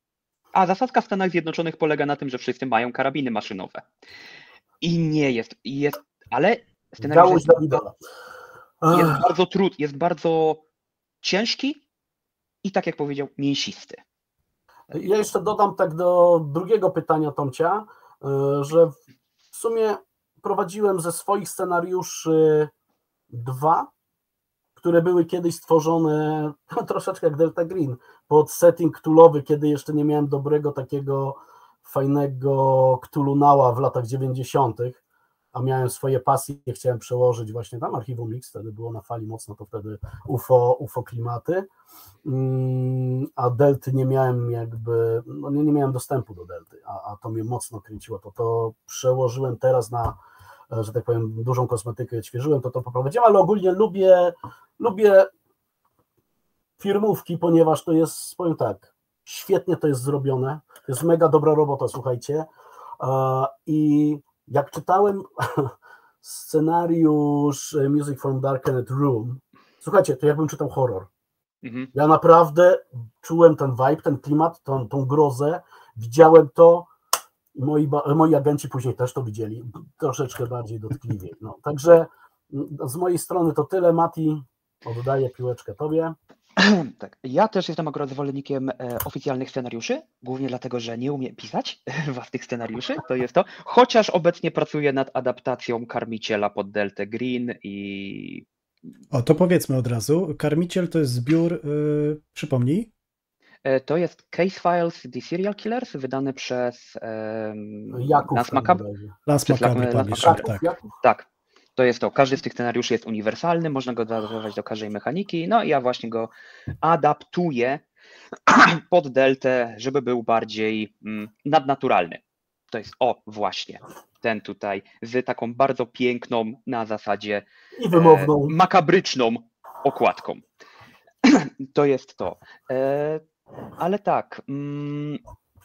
A zasadzka w Stanach Zjednoczonych polega na tym, że wszyscy mają karabiny maszynowe. I nie jest, jest ale scenariusz jest, jest bardzo trudny, jest bardzo ciężki i tak jak powiedział, mięsisty. Ja jeszcze dodam tak do drugiego pytania Tomcia, że w sumie prowadziłem ze swoich scenariuszy dwa, które były kiedyś stworzone no, troszeczkę jak Delta Green, pod setting Cthulhowy, kiedy jeszcze nie miałem dobrego takiego fajnego Cthulhu w latach dziewięćdziesiątych, a miałem swoje pasje, chciałem przełożyć właśnie tam Archiwum X, wtedy było na fali mocno, to wtedy U F O, U F O klimaty, a Delty nie miałem jakby, no nie, nie miałem dostępu do Delty, a, a to mnie mocno kręciło, to to przełożyłem teraz na, że tak powiem, dużą kosmetykę, ćwierzyłem, to to poprowadziłem, ale ogólnie lubię, lubię firmówki, ponieważ to jest, powiem tak, świetnie to jest zrobione, to jest mega dobra robota, słuchajcie, i jak czytałem scenariusz Music from Darkened Room, słuchajcie, to jakbym czytał horror. Mhm. Ja naprawdę czułem ten vibe, ten klimat, tą, tą grozę, widziałem to, moi, moi agenci później też to widzieli, troszeczkę bardziej dotkliwie. No, także z mojej strony to tyle. Mati, oddaję piłeczkę tobie. Tak, ja też jestem akurat zwolennikiem e, oficjalnych scenariuszy, głównie dlatego, że nie umiem pisać własnych scenariuszy, to jest to, chociaż obecnie pracuję nad adaptacją Karmiciela pod Deltę Green i... O, to powiedzmy od razu, Karmiciel to jest zbiór, yy, przypomnij? E, to jest Case Files The Serial Killers, wydany przez e, Lance Macabre. Lance Macabre, Publisher, tak. Tak. To jest to, każdy z tych scenariuszy jest uniwersalny, można go adaptować do każdej mechaniki, no i ja właśnie go adaptuję pod Deltę, żeby był bardziej mm, nadnaturalny. To jest, o właśnie, ten tutaj z taką bardzo piękną na zasadzie i wymowną, e, makabryczną okładką. To jest to. E, ale tak... Mm,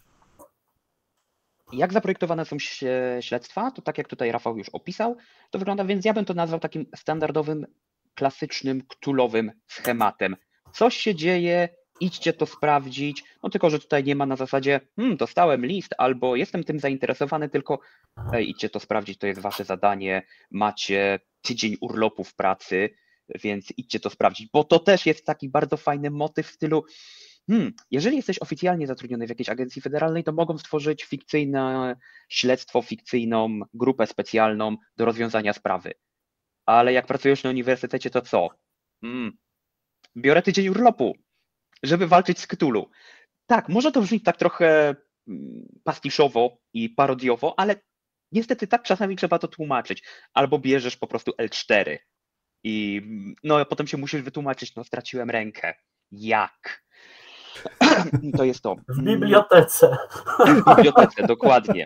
jak zaprojektowane są śledztwa, to tak jak tutaj Rafał już opisał, to wygląda, więc ja bym to nazwał takim standardowym, klasycznym, cthulhowym schematem. Coś się dzieje, idźcie to sprawdzić, no tylko, że tutaj nie ma na zasadzie hmm, dostałem list albo jestem tym zainteresowany, tylko ej, idźcie to sprawdzić, to jest wasze zadanie, macie tydzień urlopu w pracy, więc idźcie to sprawdzić, bo to też jest taki bardzo fajny motyw w stylu Hmm, jeżeli jesteś oficjalnie zatrudniony w jakiejś agencji federalnej, to mogą stworzyć fikcyjne śledztwo, fikcyjną grupę specjalną do rozwiązania sprawy. Ale jak pracujesz na uniwersytecie, to co? Hmm, biorę tydzień urlopu, żeby walczyć z Cthulhu. Tak, może to brzmieć tak trochę pastiszowo i parodiowo, ale niestety tak czasami trzeba to tłumaczyć. Albo bierzesz po prostu L cztery i no potem się musisz wytłumaczyć, no straciłem rękę. Jak? To jest to. W bibliotece. W bibliotece, dokładnie.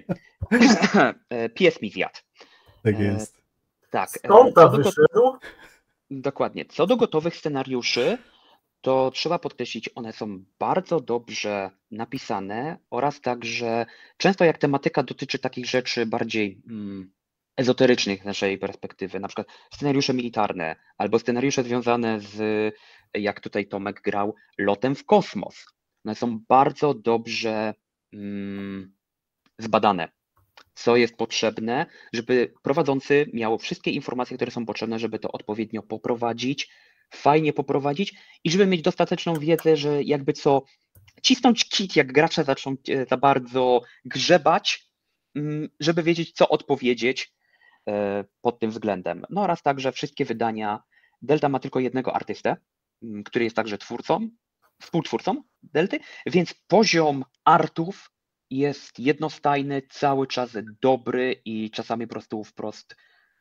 Pies mi zjadł. Tak jest. Tak. Skąd ta wyszedł? Dokładnie. Co do gotowych scenariuszy, to trzeba podkreślić, one są bardzo dobrze napisane oraz także często jak tematyka dotyczy takich rzeczy bardziej mm, ezoterycznych z naszej perspektywy, na przykład scenariusze militarne albo scenariusze związane z, jak tutaj Tomek grał, lotem w kosmos. One są bardzo dobrze mm, zbadane, co jest potrzebne, żeby prowadzący miał wszystkie informacje, które są potrzebne, żeby to odpowiednio poprowadzić, fajnie poprowadzić i żeby mieć dostateczną wiedzę, że jakby co cisnąć kit, jak gracze zaczną za bardzo grzebać, żeby wiedzieć, co odpowiedzieć pod tym względem. No oraz także wszystkie wydania, Delta ma tylko jednego artystę, który jest także twórcą, współtwórcą Delty, więc poziom artów jest jednostajny, cały czas dobry i czasami po prostu wprost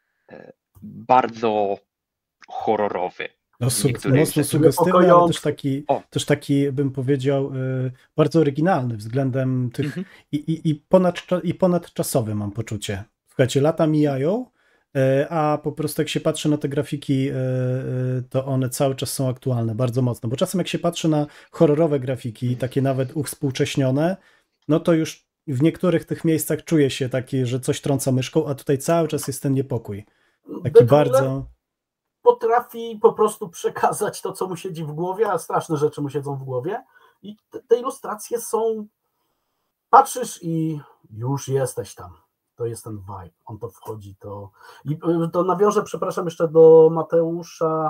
bardzo horrorowy. No, su- mocno sugestywny, ale też taki, też taki, bym powiedział, y, bardzo oryginalny względem tych mhm. i, i, i, ponad, i ponadczasowy mam poczucie. Słuchajcie, lata mijają, y, a po prostu jak się patrzy na te grafiki, y, y, to one cały czas są aktualne, bardzo mocno, bo czasem jak się patrzy na horrorowe grafiki, takie nawet uwspółcześnione, no to już w niektórych tych miejscach czuje się taki, że coś trąca myszką, a tutaj cały czas jest ten niepokój. Taki Deadpool bardzo... potrafi po prostu przekazać to, co mu siedzi w głowie, a straszne rzeczy mu siedzą w głowie i te, te ilustracje są patrzysz i już jesteś tam. To jest ten vibe, on to wchodzi, to... I to nawiążę, przepraszam, jeszcze do Mateusza,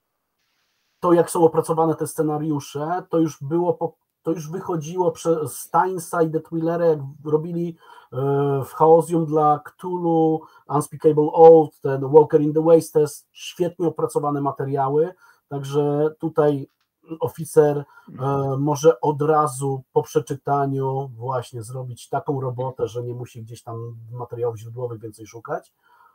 to jak są opracowane te scenariusze, to już było, po, to już wychodziło przez Steinsa i Detwilera, jak robili w Chaosium dla Cthulhu, Unspeakable Oath, ten Walker in the Waste, to jest świetnie opracowane materiały, także tutaj oficer może od razu po przeczytaniu właśnie zrobić taką robotę, że nie musi gdzieś tam materiałów źródłowych więcej szukać.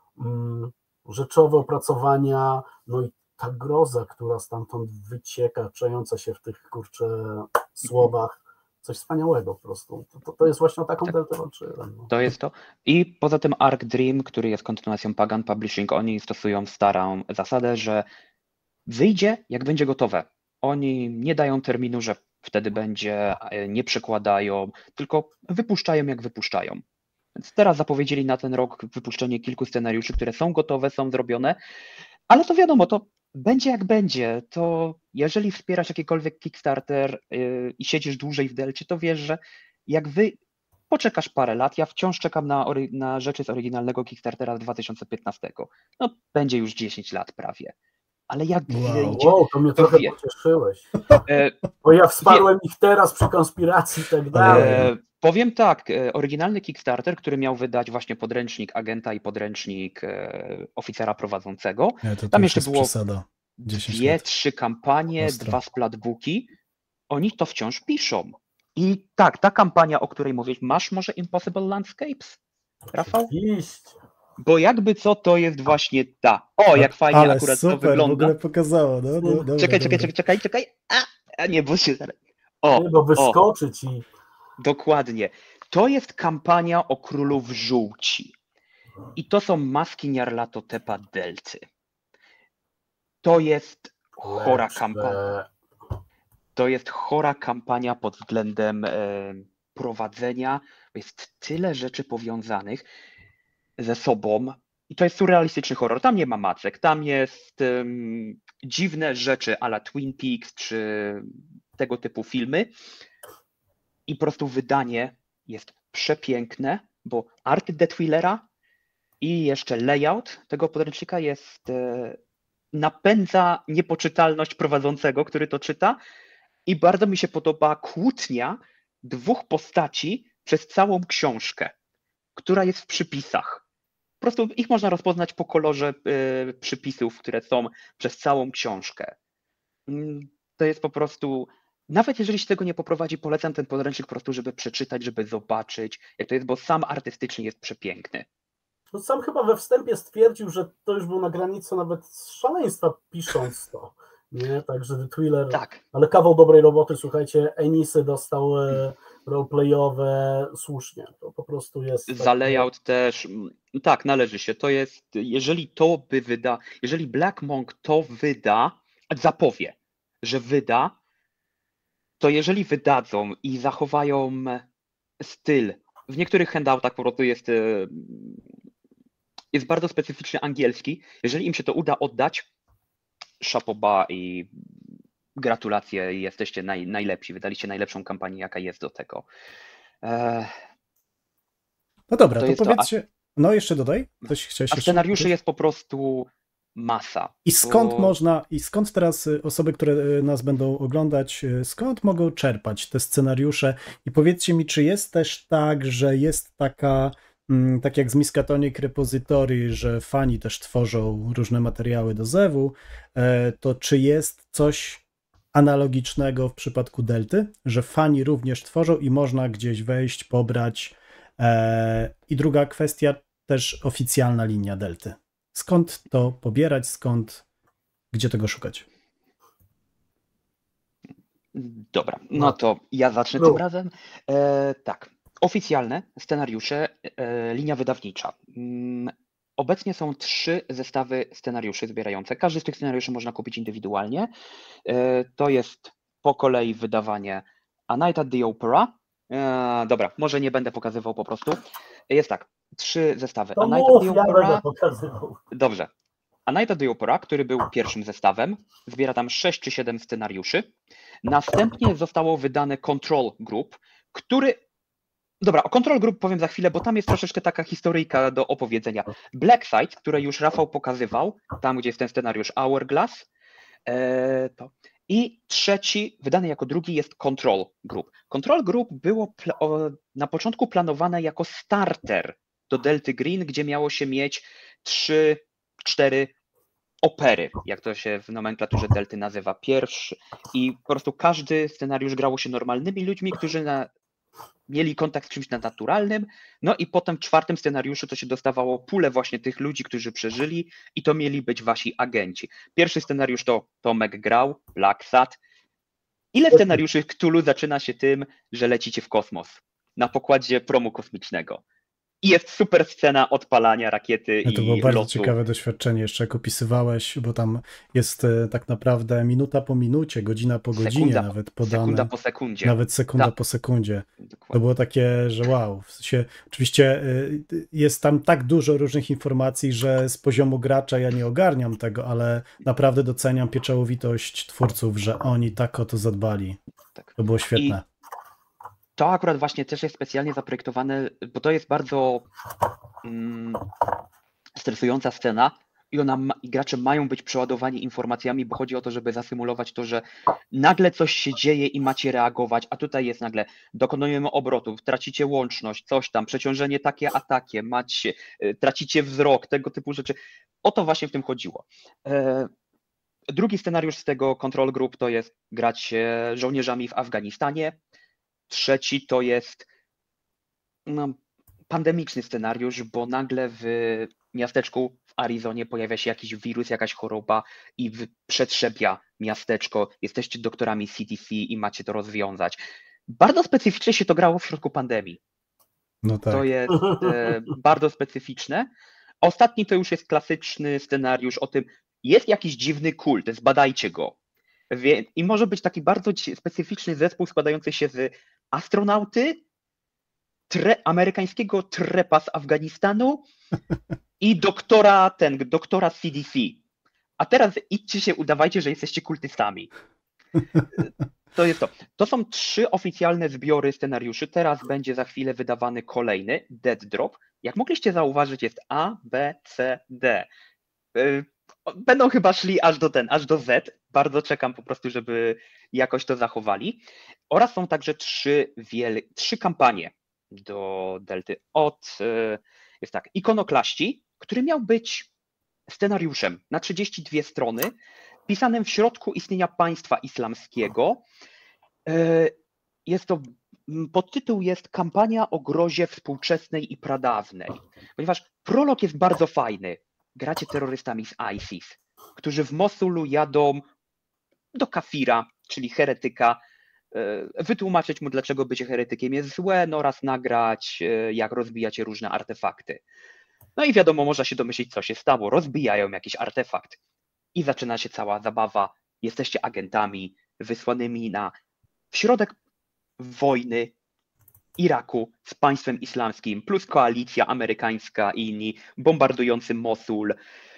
Rzeczowe opracowania, no i ta groza, która stamtąd wycieka, czująca się w tych, kurczę, słowach, coś wspaniałego po prostu. To, to jest właśnie o taką deltę walczyłem. No. To jest to. I poza tym Arc Dream, który jest kontynuacją Pagan Publishing, oni stosują starą zasadę, że wyjdzie, jak będzie gotowe. Oni nie dają terminu, że wtedy będzie, nie przekładają, tylko wypuszczają, jak wypuszczają. Więc teraz zapowiedzieli na ten rok wypuszczenie kilku scenariuszy, które są gotowe, są zrobione, ale to wiadomo, to będzie jak będzie. To jeżeli wspierasz jakikolwiek Kickstarter yy, i siedzisz dłużej w delcie, to wiesz, że jak wy poczekasz parę lat, ja wciąż czekam na, na rzeczy z oryginalnego Kickstartera z dwa tysiące piętnastego. No będzie już dziesięć lat prawie. Ale jak wow, wyjdzie, wow, to mnie to trochę wie. pocieszyłeś. E, Bo ja wsparłem wie. ich teraz przy konspiracji i tak dalej. E, powiem tak, e, oryginalny Kickstarter, który miał wydać właśnie podręcznik agenta i podręcznik e, oficera prowadzącego, Nie, to, to tam jeszcze było przesada. dwie, lat. trzy kampanie, Ostro. dwa splatbooki. Oni to wciąż piszą. I tak, ta kampania, o której mówisz, masz może Impossible Landscapes, Rafał? Oczywiście. Bo jakby co, to jest właśnie ta. O, jak fajnie Ale akurat super, to wygląda. w ogóle pokazało. No, no, dobra, czekaj, dobra. czekaj, czekaj, czekaj, czekaj. A, a nie, bo się zaraz. O, Nie, bo wyskoczy o, ci. dokładnie. To jest kampania o królów żółci. I to są maski Nyarlathotepa Delty. To jest chora Lecz, kampania. To jest chora kampania pod względem e, prowadzenia. Jest tyle rzeczy powiązanych ze sobą. I to jest surrealistyczny horror. Tam nie ma macek, tam jest um, dziwne rzeczy a la Twin Peaks czy tego typu filmy. I po prostu wydanie jest przepiękne, bo art Detwilera i jeszcze layout tego podręcznika jest e, napędza niepoczytalność prowadzącego, który to czyta. I bardzo mi się podoba kłótnia dwóch postaci przez całą książkę, która jest w przypisach. Po prostu ich można rozpoznać po kolorze y, przypisów, które są przez całą książkę. To jest po prostu, nawet jeżeli się tego nie poprowadzi, polecam ten podręcznik po prostu, żeby przeczytać, żeby zobaczyć, jak to jest, bo sam artystycznie jest przepiękny. No sam chyba we wstępie stwierdził, że to już był na granicy nawet szaleństwa pisząc to. Nie, także Detwiler, Tak. Ale kawał dobrej roboty, słuchajcie, Enisy dostał roleplayowe słusznie, to po prostu jest... Za takie... layout też, tak, należy się, to jest, jeżeli to by wyda, jeżeli Black Monk to wyda, zapowie, że wyda, to jeżeli wydadzą i zachowają styl, w niektórych handoutach po prostu jest, jest bardzo specyficzny angielski, jeżeli im się to uda oddać, szapoba i gratulacje, jesteście naj, najlepsi, wydaliście najlepszą kampanię, jaka jest do tego. Eee, no dobra, to, to, to powiedzcie, to, a, no jeszcze dodaj. Coś chciałeś a jeszcze scenariuszy powiedzieć? jest po prostu masa. I skąd bo... można, i skąd teraz osoby, które nas będą oglądać, skąd mogą czerpać te scenariusze? I powiedzcie mi, czy jest też tak, że jest taka, tak jak z Miskatonic Repository, że fani też tworzą różne materiały do zewu, to czy jest coś analogicznego w przypadku Delty, że fani również tworzą i można gdzieś wejść, pobrać? I druga kwestia, też oficjalna linia Delty. Skąd to pobierać, skąd, gdzie tego szukać? Dobra, no to ja zacznę tym razem. E, tak, oficjalne scenariusze, e, linia wydawnicza. Obecnie są trzy zestawy scenariuszy zbierające. Każdy z tych scenariuszy można kupić indywidualnie. E, to jest po kolei wydawanie A Night at the Opera. E, dobra, może nie będę pokazywał po prostu. Jest tak, trzy zestawy. To A Night mów, at the ja Opera. będę pokazywał. Dobrze. A Night at the Opera, który był pierwszym zestawem, zbiera tam sześć czy siedem scenariuszy. Następnie zostało wydane Control Group, który Dobra, o Control Group powiem za chwilę, bo tam jest troszeczkę taka historyjka do opowiedzenia. Black Site, które już Rafał pokazywał, tam gdzie jest ten scenariusz Hourglass, e, to. I trzeci, wydany jako drugi, jest Control Group. Control Group było na początku planowane jako starter do Delty Green, gdzie miało się mieć trzy, cztery opery, jak to się w nomenklaturze Delty nazywa, pierwszy. I po prostu każdy scenariusz grało się normalnymi ludźmi, którzy na, mieli kontakt z czymś nadnaturalnym, no i potem w czwartym scenariuszu to się dostawało pulę właśnie tych ludzi, którzy przeżyli i to mieli być wasi agenci. Pierwszy scenariusz to Tomek grał, Blacksat. Ile scenariuszy Cthulhu zaczyna się tym, że lecicie w kosmos na pokładzie promu kosmicznego? I jest super scena odpalania rakiety no i to było bardzo lotu. ciekawe doświadczenie, jeszcze jak opisywałeś, bo tam jest e, tak naprawdę minuta po minucie, godzina po godzinie Sekunda, nawet podane. Sekunda po sekundzie. Nawet sekunda Tak. po sekundzie. Dokładnie. To było takie, że wow. W sensie, oczywiście y, jest tam tak dużo różnych informacji, że z poziomu gracza ja nie ogarniam tego, ale naprawdę doceniam pieczołowitość twórców, że oni tak o to zadbali. Tak. To było świetne. I to akurat właśnie też jest specjalnie zaprojektowane, bo to jest bardzo mm, stresująca scena i ona ma, i gracze mają być przeładowani informacjami, bo chodzi o to, żeby zasymulować to, że nagle coś się dzieje i macie reagować, a tutaj jest nagle dokonujemy obrotów, tracicie łączność, coś tam, przeciążenie takie a takie, macie, tracicie wzrok, tego typu rzeczy. O to właśnie w tym chodziło. Drugi scenariusz z tego Control Group to jest grać żołnierzami w Afganistanie. Trzeci to jest no, pandemiczny scenariusz, bo nagle w miasteczku w Arizonie pojawia się jakiś wirus, jakaś choroba i przetrzepia miasteczko. Jesteście doktorami C D C i macie to rozwiązać. Bardzo specyficznie się to grało w środku pandemii. No tak. To jest e, bardzo specyficzne. Ostatni to już jest klasyczny scenariusz o tym, jest jakiś dziwny kult, zbadajcie go. I może być taki bardzo specyficzny zespół składający się z astronauty, tre, amerykańskiego trepa z Afganistanu i doktora, ten, doktora C D C. A teraz idźcie się, udawajcie, że jesteście kultystami. To jest to. To są trzy oficjalne zbiory scenariuszy. Teraz będzie za chwilę wydawany kolejny, Dead Drop. Jak mogliście zauważyć, jest A, B, C, D. Będą chyba szli aż do ten, aż do Z. Bardzo czekam po prostu, żeby jakoś to zachowali. Oraz są także trzy, wiel... trzy kampanie do Delty. Od, jest tak, Ikonoklaści, który miał być scenariuszem na trzydzieści dwie strony, pisanym w środku istnienia państwa islamskiego. Jest to, podtytuł jest Kampania o grozie współczesnej i pradawnej, ponieważ prolog jest bardzo fajny. Gracie terrorystami z ISIS, którzy w Mosulu jadą do kafira, czyli heretyka, wytłumaczyć mu, dlaczego bycie heretykiem jest złe, no oraz nagrać, jak rozbijacie różne artefakty. No i wiadomo, można się domyślić, co się stało. Rozbijają jakiś artefakt i zaczyna się cała zabawa. Jesteście agentami wysłanymi na w środek wojny Iraku z państwem islamskim, plus koalicja amerykańska i inni, bombardujący Mosul.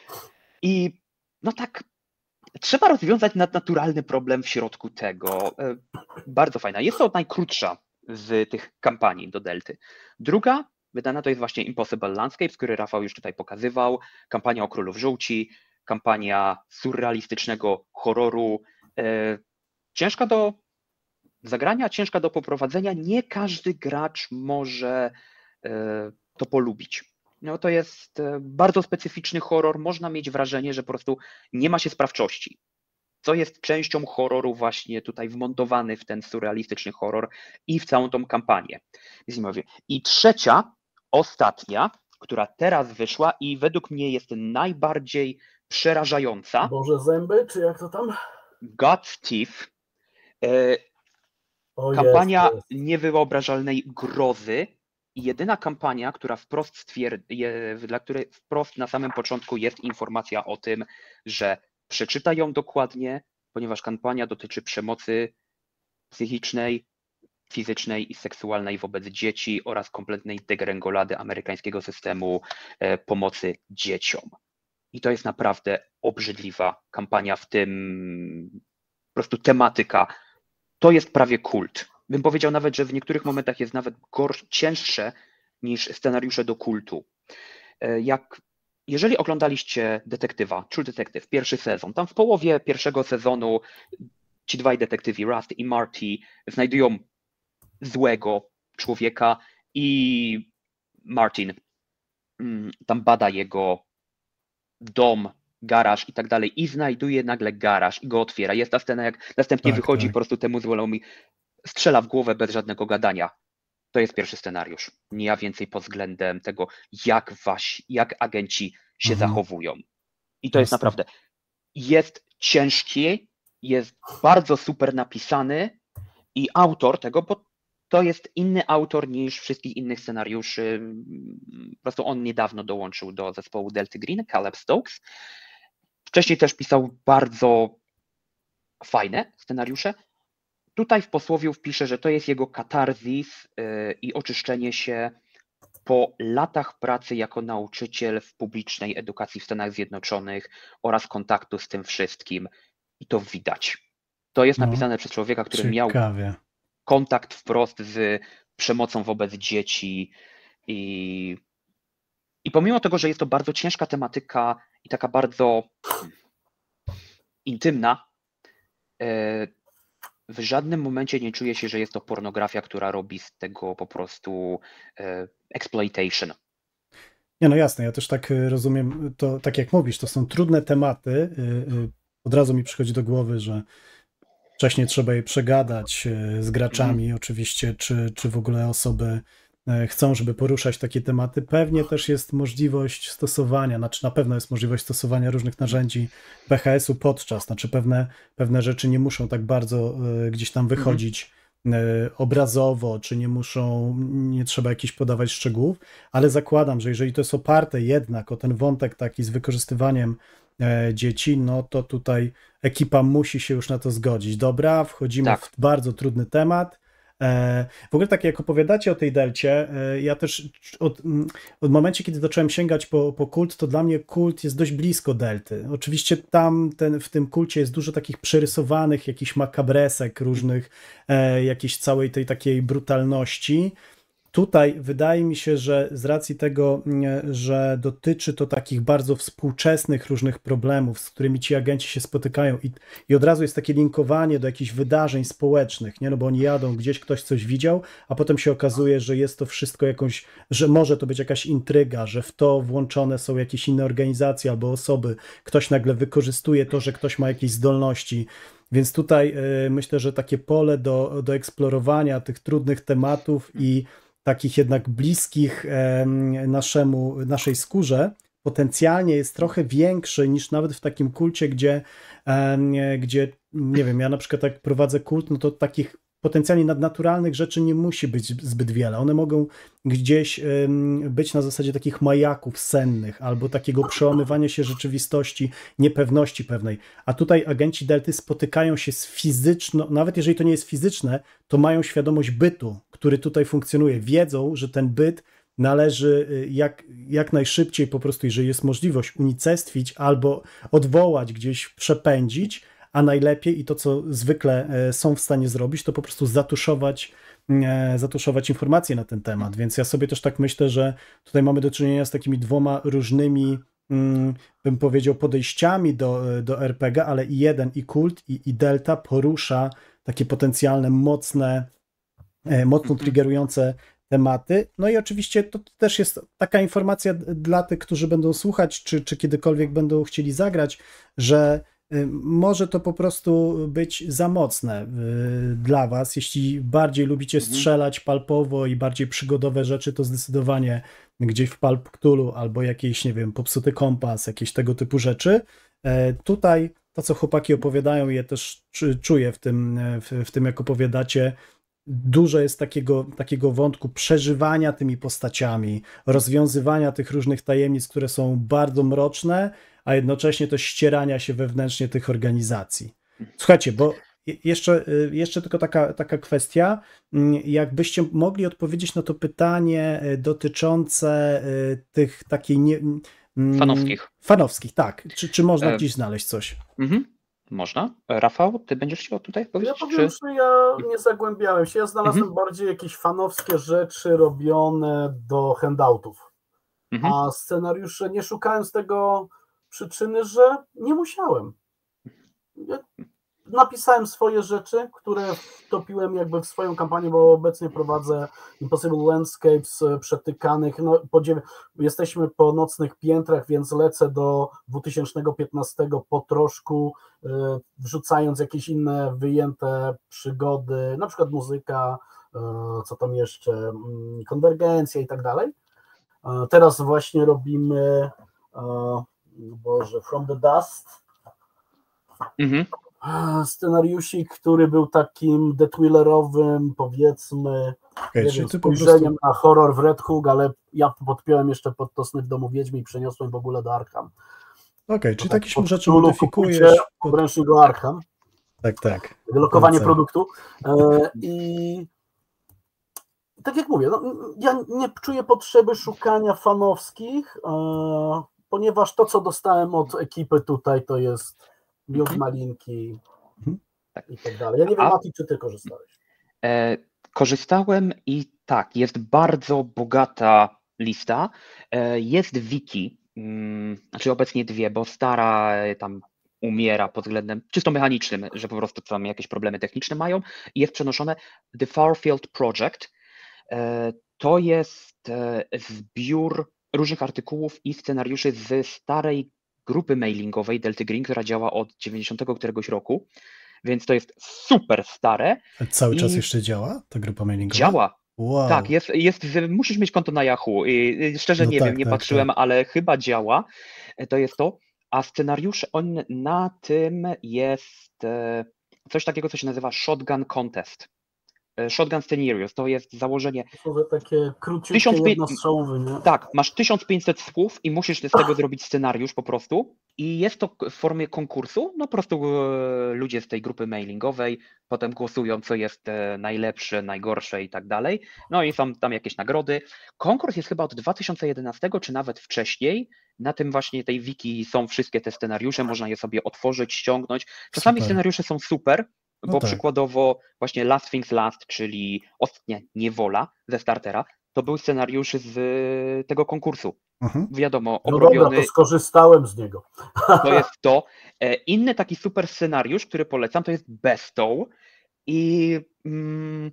I no tak, trzeba rozwiązać nadnaturalny problem w środku tego. Bardzo fajna. Jest to najkrótsza z tych kampanii do Delty. Druga wydana to jest właśnie Impossible Landscapes, który Rafał już tutaj pokazywał. Kampania o Królów Żółci, kampania surrealistycznego horroru. Ciężka do zagrania, ciężka do poprowadzenia. Nie każdy gracz może to polubić. No, to jest bardzo specyficzny horror. Można mieć wrażenie, że po prostu nie ma się sprawczości. Co jest częścią horroru właśnie tutaj wmontowany w ten surrealistyczny horror i w całą tą kampanię. I trzecia, ostatnia, która teraz wyszła i według mnie jest najbardziej przerażająca. Boże zęby, czy jak to tam? God's Teeth. O, Kampania jest, jest. niewyobrażalnej grozy. I jedyna kampania, która wprost stwierdzi, dla której wprost na samym początku jest informacja o tym, że przeczytaj ją dokładnie, ponieważ kampania dotyczy przemocy psychicznej, fizycznej i seksualnej wobec dzieci oraz kompletnej degrengolady amerykańskiego systemu pomocy dzieciom. I to jest naprawdę obrzydliwa kampania, w tym po prostu tematyka. To jest prawie kult. bym powiedział nawet, że w niektórych momentach jest nawet gorsze, cięższe niż scenariusze do kultu. Jak, jeżeli oglądaliście Detektywa, True Detective, pierwszy sezon, tam w połowie pierwszego sezonu ci dwaj detektywi, Rust i Marty, znajdują złego człowieka i Martin tam bada jego dom, garaż i tak dalej i znajduje nagle garaż i go otwiera. Jest ta scena, jak następnie tak, wychodzi tak. po prostu temu złomu, strzela w głowę bez żadnego gadania. To jest pierwszy scenariusz. Nie ja więcej pod względem tego, jak wasi, jak agenci się Mhm. zachowują. I to jest Jasne. naprawdę, jest ciężki, jest bardzo super napisany i autor tego, bo to jest inny autor niż wszystkich innych scenariuszy. Po prostu on niedawno dołączył do zespołu Delty Green, Caleb Stokes. Wcześniej też pisał bardzo fajne scenariusze. Tutaj w posłowiu wpiszę, że to jest jego katarzis i oczyszczenie się po latach pracy jako nauczyciel w publicznej edukacji w Stanach Zjednoczonych oraz kontaktu z tym wszystkim. I to widać. To jest No, napisane przez człowieka, który miał ciekawie. kontakt wprost z przemocą wobec dzieci i, i pomimo tego, że jest to bardzo ciężka tematyka i taka bardzo intymna, w żadnym momencie nie czuję się, że jest to pornografia, która robi z tego po prostu exploitation. Nie, no jasne, ja też tak rozumiem, to tak jak mówisz, to są trudne tematy. Od razu mi przychodzi do głowy, że wcześniej trzeba je przegadać z graczami, mm. oczywiście, czy, czy w ogóle osoby chcą, żeby poruszać takie tematy. Pewnie też jest możliwość stosowania, znaczy na pewno jest możliwość stosowania różnych narzędzi B H S-u podczas, znaczy pewne, pewne rzeczy nie muszą tak bardzo gdzieś tam wychodzić mm. obrazowo, czy nie muszą, nie trzeba jakichś podawać szczegółów, ale zakładam, że jeżeli to jest oparte jednak o ten wątek taki z wykorzystywaniem dzieci, no to tutaj ekipa musi się już na to zgodzić. Dobra, wchodzimy tak. w bardzo trudny temat. W ogóle tak jak opowiadacie o tej delcie, ja też od, od momencie, kiedy zacząłem sięgać po, po kult, to dla mnie kult jest dość blisko delty. Oczywiście tam ten, w tym kulcie jest dużo takich przerysowanych jakichś makabresek różnych, jakiejś całej tej takiej brutalności. Tutaj wydaje mi się, że z racji tego, że dotyczy to takich bardzo współczesnych różnych problemów, z którymi ci agenci się spotykają i, i od razu jest takie linkowanie do jakichś wydarzeń społecznych, nie? No bo oni jadą, gdzieś ktoś coś widział, a potem się okazuje, że jest to wszystko jakąś, że może to być jakaś intryga, że w to włączone są jakieś inne organizacje albo osoby, ktoś nagle wykorzystuje to, że ktoś ma jakieś zdolności. Więc tutaj y, myślę, że takie pole do, do eksplorowania tych trudnych tematów i takich jednak bliskich naszemu, naszej skórze, potencjalnie jest trochę większy niż nawet w takim kulcie, gdzie, gdzie nie wiem, ja na przykład jak prowadzę kult, no to takich potencjalnie nadnaturalnych rzeczy nie musi być zbyt wiele. One mogą gdzieś być na zasadzie takich majaków sennych albo takiego przełamywania się rzeczywistości, niepewności pewnej. A tutaj agenci Delty spotykają się z fizyczną, nawet jeżeli to nie jest fizyczne, to mają świadomość bytu, który tutaj funkcjonuje. Wiedzą, że ten byt należy jak, jak najszybciej po prostu, jeżeli jest możliwość, unicestwić albo odwołać, gdzieś przepędzić, a najlepiej i to, co zwykle są w stanie zrobić, to po prostu zatuszować, zatuszować informacje na ten temat. Więc ja sobie też tak myślę, że tutaj mamy do czynienia z takimi dwoma różnymi, bym powiedział, podejściami do, do R P G, ale i jeden, i kult, i, i Delta porusza takie potencjalne, mocne, mocno triggerujące tematy. No i oczywiście to też jest taka informacja dla tych, którzy będą słuchać, czy, czy kiedykolwiek będą chcieli zagrać, że może to po prostu być za mocne dla was. Jeśli bardziej lubicie strzelać palpowo i bardziej przygodowe rzeczy, to zdecydowanie gdzieś w Pulp Cthulhu albo jakiś, nie wiem, popsuty kompas, jakieś tego typu rzeczy. Tutaj to, co chłopaki opowiadają, je też czuję w tym, w, w tym jak opowiadacie. Dużo jest takiego, takiego wątku przeżywania tymi postaciami, rozwiązywania tych różnych tajemnic, które są bardzo mroczne, a jednocześnie też ścierania się wewnętrznie tych organizacji. Słuchajcie, bo jeszcze, jeszcze tylko taka, taka kwestia, jakbyście mogli odpowiedzieć na to pytanie dotyczące tych takiej... Nie, fanowskich. Fanowskich, tak. Czy, czy można gdzieś znaleźć coś? Mhm. Można. Rafał, ty będziesz chciał tutaj Ja powiedzieć? powiem, Czy... że ja nie zagłębiałem się. Ja znalazłem Mhm. bardziej jakieś fanowskie rzeczy robione do handoutów. Mhm. A scenariusze nie szukałem z tego przyczyny, że nie musiałem. Ja napisałem swoje rzeczy, które wtopiłem jakby w swoją kampanię, bo obecnie prowadzę Impossible Landscapes przetykanych. No, po dziewię... Jesteśmy po nocnych piętrach, więc lecę do dwa tysiące piętnastego po troszku, y, wrzucając jakieś inne wyjęte przygody, na przykład muzyka, y, co tam jeszcze, y, konwergencja i tak dalej. Y, teraz właśnie robimy y, Boże, From the Dust. Mhm. Scenariusik, który był takim detwilerowym, powiedzmy, Okay, nie czyli wiem, ty po spojrzeniem prostu... na horror w Red Hook, ale ja podpiąłem jeszcze pod to Sny w domu wiedźmy i przeniosłem w ogóle do Arkham. Okej, okay, czyli tak, takie rzeczy Cthulhu modyfikujesz. kupujcie Pod... Podręcznik do Arkham. Tak, tak. Wylokowanie Polecam. produktu. E, I tak jak mówię, no, ja nie czuję potrzeby szukania fanowskich, e, ponieważ to, co dostałem od ekipy tutaj, to jest miód, Mhm. malinki Mhm. i tak dalej. Ja nie wiem, A- Mati, czy ty korzystałeś? E, korzystałem i tak, jest bardzo bogata lista. E, jest wiki, mm, znaczy obecnie dwie, bo stara e, tam umiera pod względem czysto mechanicznym, że po prostu tam jakieś problemy techniczne mają i jest przenoszone The Farfield Project. E, to jest e, zbiór różnych artykułów i scenariuszy ze starej grupy mailingowej Delty Green, która działa od dziewięćdziesiątego któregoś roku, więc to jest super stare. Ale cały I czas jeszcze działa ta grupa mailingowa? Działa. Wow. Tak, jest, jest, musisz mieć konto na Yahoo. I, i szczerze No nie tak, wiem, nie tak, patrzyłem, tak. ale chyba działa. E, To jest to. A scenariusz, on na tym jest e, coś takiego, co się nazywa Shotgun Contest. E, Shotgun Scenarios, to jest założenie. To są te takie króciutkie, Tysiąc pię- jednostrzałowe, nie? Tak, masz tysiąc pięćset słów i musisz z tego zrobić scenariusz po prostu. I jest to w formie konkursu. No po prostu e, ludzie z tej grupy mailingowej potem głosują, co jest e, najlepsze, najgorsze i tak dalej. No i są tam jakieś nagrody. Konkurs jest chyba od dwa tysiące jedenastego, czy nawet wcześniej. Na tym właśnie tej wiki są wszystkie te scenariusze, można je sobie otworzyć, ściągnąć. Czasami Super. scenariusze są super, No bo tak. przykładowo właśnie Last Things Last, czyli Ostatnia Niewola ze startera, to był scenariusz z tego konkursu. Mhm. Wiadomo, No dobra, obrobiony, to skorzystałem z niego. to jest to. E, Inny taki super scenariusz, który polecam, to jest Bestow i mm,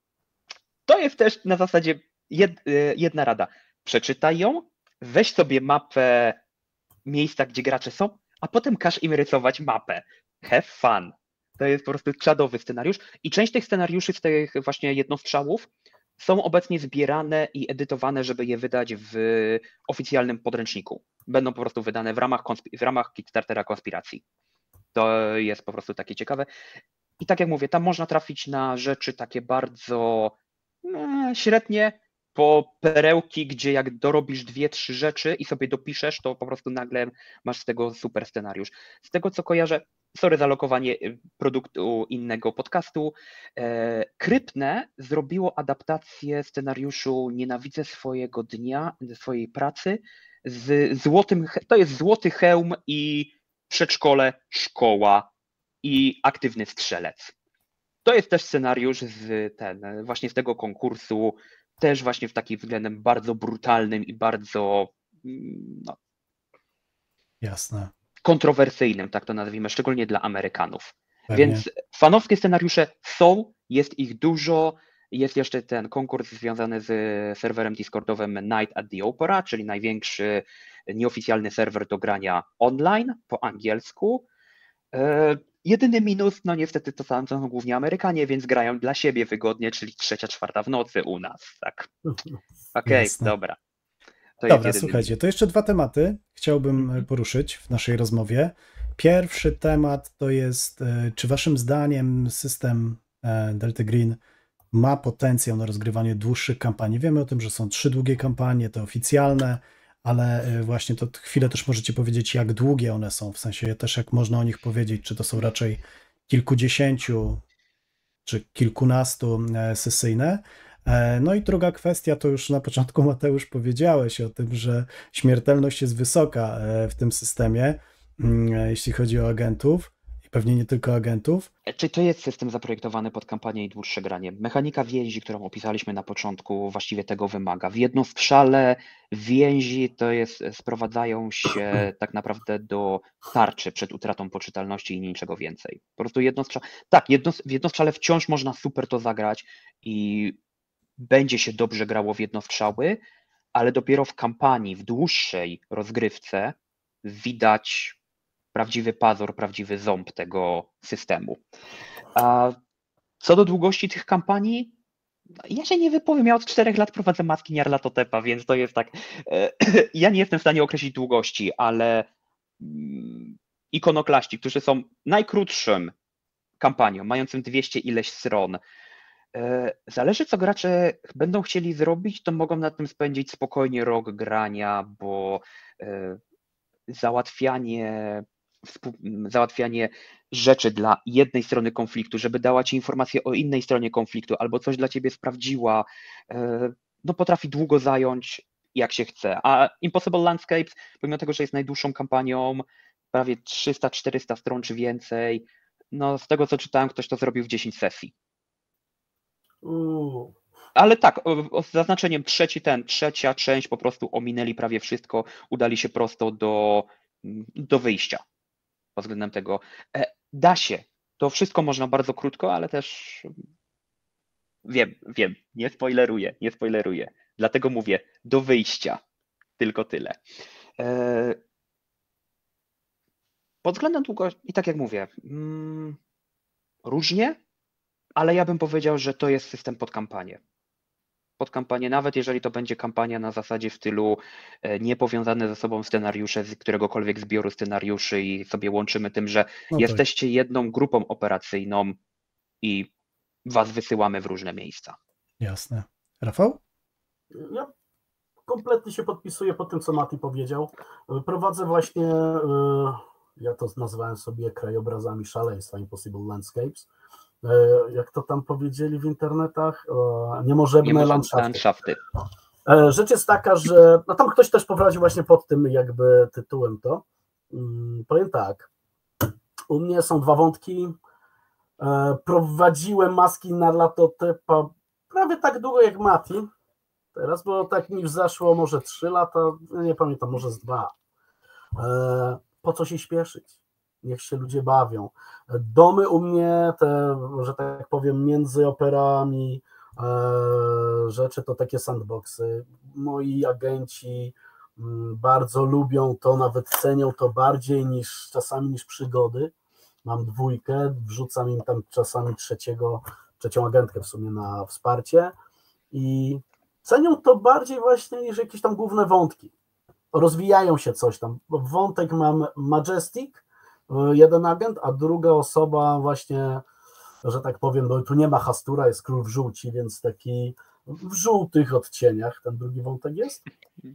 to jest też na zasadzie jed, e, jedna rada. Przeczytaj ją, weź sobie mapę miejsca, gdzie gracze są, a potem każ im rysować mapę. Have fun. To jest po prostu czadowy scenariusz i część tych scenariuszy z tych właśnie jednostrzałów są obecnie zbierane i edytowane, żeby je wydać w oficjalnym podręczniku. Będą po prostu wydane w ramach, konspi- w ramach Kickstartera Konspiracji. To jest po prostu takie ciekawe. I tak jak mówię, tam można trafić na rzeczy takie bardzo e, średnie, po perełki, gdzie jak dorobisz dwie, trzy rzeczy i sobie dopiszesz, to po prostu nagle masz z tego super scenariusz. Z tego co kojarzę, sorry za lokowanie produktu innego podcastu, e, Krypne zrobiło adaptację scenariuszu Nienawidzę swojego dnia, swojej pracy z złotym, to jest Złoty Hełm i przedszkole, szkoła i aktywny strzelec. To jest też scenariusz z ten, właśnie z tego konkursu, też właśnie w takim względem bardzo brutalnym i bardzo no, Jasne. kontrowersyjnym, tak to nazwijmy, szczególnie dla Amerykanów. Pewnie. Więc fanowskie scenariusze są, jest ich dużo. Jest jeszcze ten konkurs związany z serwerem Discordowym Night at the Opera, czyli największy nieoficjalny serwer do grania online po angielsku. E, jedyny minus, no niestety to są, to są głównie Amerykanie, więc grają dla siebie wygodnie, czyli trzecia, czwarta w nocy u nas. Tak. Okej, Jasne. dobra. To Dobra, jest jedyny słuchajcie, to jeszcze dwa tematy chciałbym Mhm. poruszyć w naszej rozmowie. Pierwszy temat to jest, e, czy waszym zdaniem system e, Delta Green ma potencjał na rozgrywanie dłuższych kampanii? Wiemy o tym, że są trzy długie kampanie, te oficjalne, ale e, właśnie to chwilę też możecie powiedzieć, jak długie one są, w sensie też jak można o nich powiedzieć, czy to są raczej kilkudziesięciu, czy kilkunastu e, sesyjne. E, No i druga kwestia, to już na początku Mateusz powiedziałeś o tym, że śmiertelność jest wysoka e, w tym systemie, mm, jeśli chodzi o agentów. pewnie nie tylko agentów. Czy to jest system zaprojektowany pod kampanię i dłuższe granie? Mechanika więzi, którą opisaliśmy na początku, właściwie tego wymaga. W jednostrzale więzi to jest, sprowadzają się tak naprawdę do tarczy przed utratą poczytalności i niczego więcej. Po prostu jednostrzale, tak, jedno, w jednostrzale wciąż można super to zagrać i będzie się dobrze grało w jednostrzały, ale dopiero w kampanii, w dłuższej rozgrywce widać prawdziwy pazur, prawdziwy ząb tego systemu. A co do długości tych kampanii, ja się nie wypowiem, ja od czterech lat prowadzę Maski Nyarlathotepa, więc to jest tak, ja nie jestem w stanie określić długości, ale ikonoklaści, którzy są najkrótszym kampanią, mającym dwieście ileś stron, zależy co gracze będą chcieli zrobić, to mogą nad tym spędzić spokojnie rok grania, bo załatwianie załatwianie rzeczy dla jednej strony konfliktu, żeby dała ci informację o innej stronie konfliktu albo coś dla ciebie sprawdziła, no potrafi długo zająć jak się chce. A Impossible Landscapes, pomimo tego, że jest najdłuższą kampanią, prawie trzysta czterysta stron czy więcej, no z tego co czytałem, ktoś to zrobił w dziesięć sesji. Uuu. Ale tak, z zaznaczeniem trzeci ten, trzecia część po prostu ominęli prawie wszystko, udali się prosto do, do wyjścia. Pod względem tego da się, to wszystko można bardzo krótko, ale też wiem, wiem, nie spoileruję, nie spoileruję. Dlatego mówię, do wyjścia, tylko tyle. Pod względem długości, i tak jak mówię, mm, różnie, ale ja bym powiedział, że to jest system pod kampanię. Pod kampanię, nawet jeżeli to będzie kampania na zasadzie w stylu niepowiązane ze sobą scenariusze z któregokolwiek zbioru scenariuszy i sobie łączymy tym, że no jesteście tak. jedną grupą operacyjną i was wysyłamy w różne miejsca. Jasne. Rafał? Ja kompletnie się podpisuję pod tym, co Mati powiedział. Prowadzę właśnie, ja to nazwałem sobie krajobrazami szaleństwa, Impossible Landscapes. Jak to tam powiedzieli w internetach, niemożebne landschafty. landschafty. Rzecz jest taka, że no tam ktoś też poprowadził właśnie pod tym jakby tytułem to. Powiem tak, u mnie są dwa wątki. Prowadziłem Maski Nyarlathotepa prawie tak długo jak Mati teraz, bo tak mi zaszło może trzy lata, nie pamiętam, może z dwa. Po co się śpieszyć? Niech się ludzie bawią. Domy u mnie, te, że tak powiem, między operami, e, rzeczy to takie sandboxy. Moi agenci m, bardzo lubią to, nawet cenią to bardziej niż czasami niż przygody. Mam dwójkę, wrzucam im tam czasami trzeciego, trzecią agentkę w sumie na wsparcie i cenią to bardziej właśnie niż jakieś tam główne wątki. Rozwijają się coś tam. Wątek mam Majestic, jeden agent, a druga osoba właśnie, że tak powiem, bo tu nie ma Hastura, jest król w żółci, więc taki w żółtych odcieniach ten drugi wątek jest.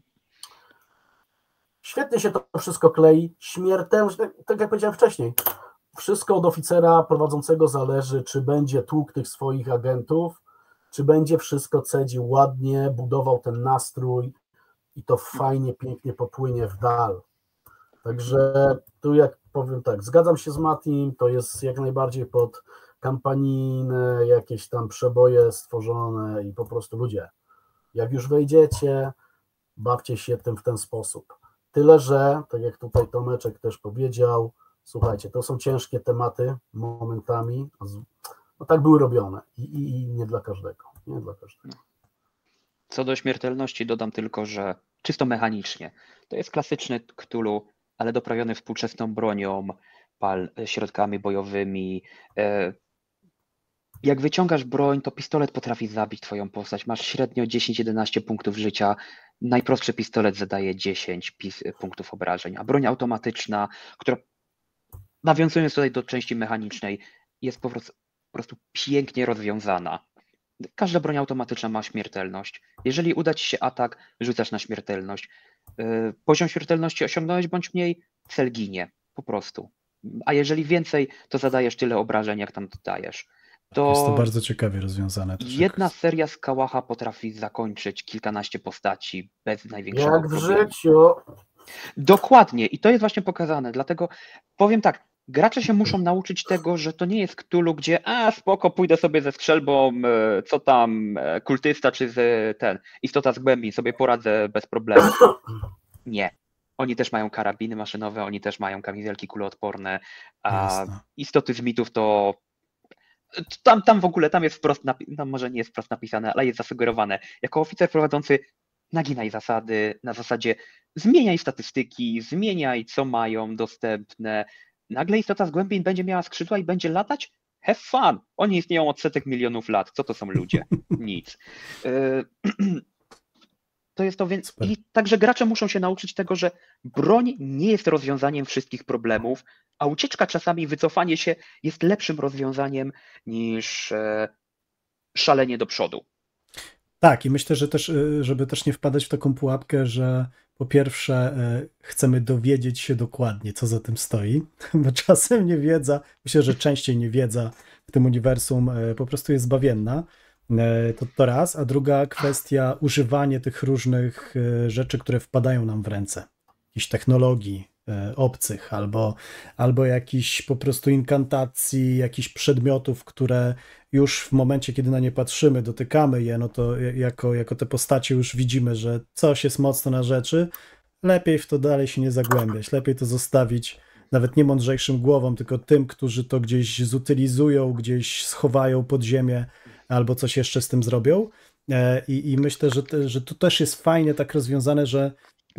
Świetnie się to wszystko klei, śmiertelnie, tak jak powiedziałem wcześniej, wszystko od oficera prowadzącego zależy, czy będzie tłukł tych swoich agentów, czy będzie wszystko cedził ładnie, budował ten nastrój i to fajnie, pięknie popłynie w dal. Także tu jak powiem tak, zgadzam się z Matim, to jest jak najbardziej pod kampanijne jakieś tam przeboje stworzone i po prostu ludzie, jak już wejdziecie, bawcie się tym w ten sposób. Tyle, że, tak jak tutaj Tomeczek też powiedział, słuchajcie, to są ciężkie tematy momentami, no tak były robione i, i, i nie dla każdego, nie dla każdego. Co do śmiertelności dodam tylko, że czysto mechanicznie, to jest klasyczny Cthulhu, ale doprawiony współczesną bronią, pal, środkami bojowymi. Jak wyciągasz broń, to pistolet potrafi zabić twoją postać. Masz średnio dziesięć jedenaście punktów życia. Najprostszy pistolet zadaje dziesięć punktów obrażeń, a broń automatyczna, która, nawiązując tutaj do części mechanicznej, jest po prostu, po prostu pięknie rozwiązana. Każda broń automatyczna ma śmiertelność. Jeżeli uda ci się atak, rzucasz na śmiertelność. Poziom śmiertelności osiągnąłeś bądź mniej, cel ginie, po prostu. A jeżeli więcej, to zadajesz tyle obrażeń, jak tam dajesz. To jest to bardzo ciekawie rozwiązane. Jedna jakoś. Seria z Kałacha potrafi zakończyć kilkanaście postaci bez największego jak w problemu. życiu. Dokładnie i to jest właśnie pokazane, dlatego powiem tak, gracze się muszą nauczyć tego, że to nie jest Cthulhu, gdzie a spoko, pójdę sobie ze strzelbą, co tam, kultysta czy z, ten, istota z głębi, sobie poradzę bez problemu. Nie. Oni też mają karabiny maszynowe, oni też mają kamizelki kuloodporne, a Jasne. istoty z mitów to tam, tam w ogóle, tam jest wprost, napi- tam może nie jest wprost napisane, ale jest zasugerowane. Jako oficer prowadzący naginaj zasady, na zasadzie zmieniaj statystyki, zmieniaj co mają dostępne. Nagle istota z głębin będzie miała skrzydła i będzie latać? Have fun! Oni istnieją od setek milionów lat. Co to są ludzie? Nic. Y- To jest to, więc Super. i także gracze muszą się nauczyć tego, że broń nie jest rozwiązaniem wszystkich problemów, a ucieczka czasami, wycofanie się jest lepszym rozwiązaniem niż e, szalenie do przodu. Tak, i myślę, że też, y, żeby też nie wpadać w taką pułapkę, że po pierwsze y, chcemy dowiedzieć się dokładnie, co za tym stoi, bo czasem niewiedza, myślę, że częściej niewiedza w tym uniwersum y, po prostu jest zbawienna. Y, To, to raz, a druga kwestia używanie tych różnych y, rzeczy, które wpadają nam w ręce. Jakichś technologii y, obcych, albo, albo jakichś po prostu inkantacji, jakichś przedmiotów, które już w momencie, kiedy na nie patrzymy, dotykamy je, no to jako, jako te postacie już widzimy, że coś jest mocno na rzeczy, lepiej w to dalej się nie zagłębiać, lepiej to zostawić nawet nie mądrzejszym głowom, tylko tym, którzy to gdzieś zutylizują, gdzieś schowają pod ziemię albo coś jeszcze z tym zrobią. E, I, i myślę, że, te, że to też jest fajnie tak rozwiązane, że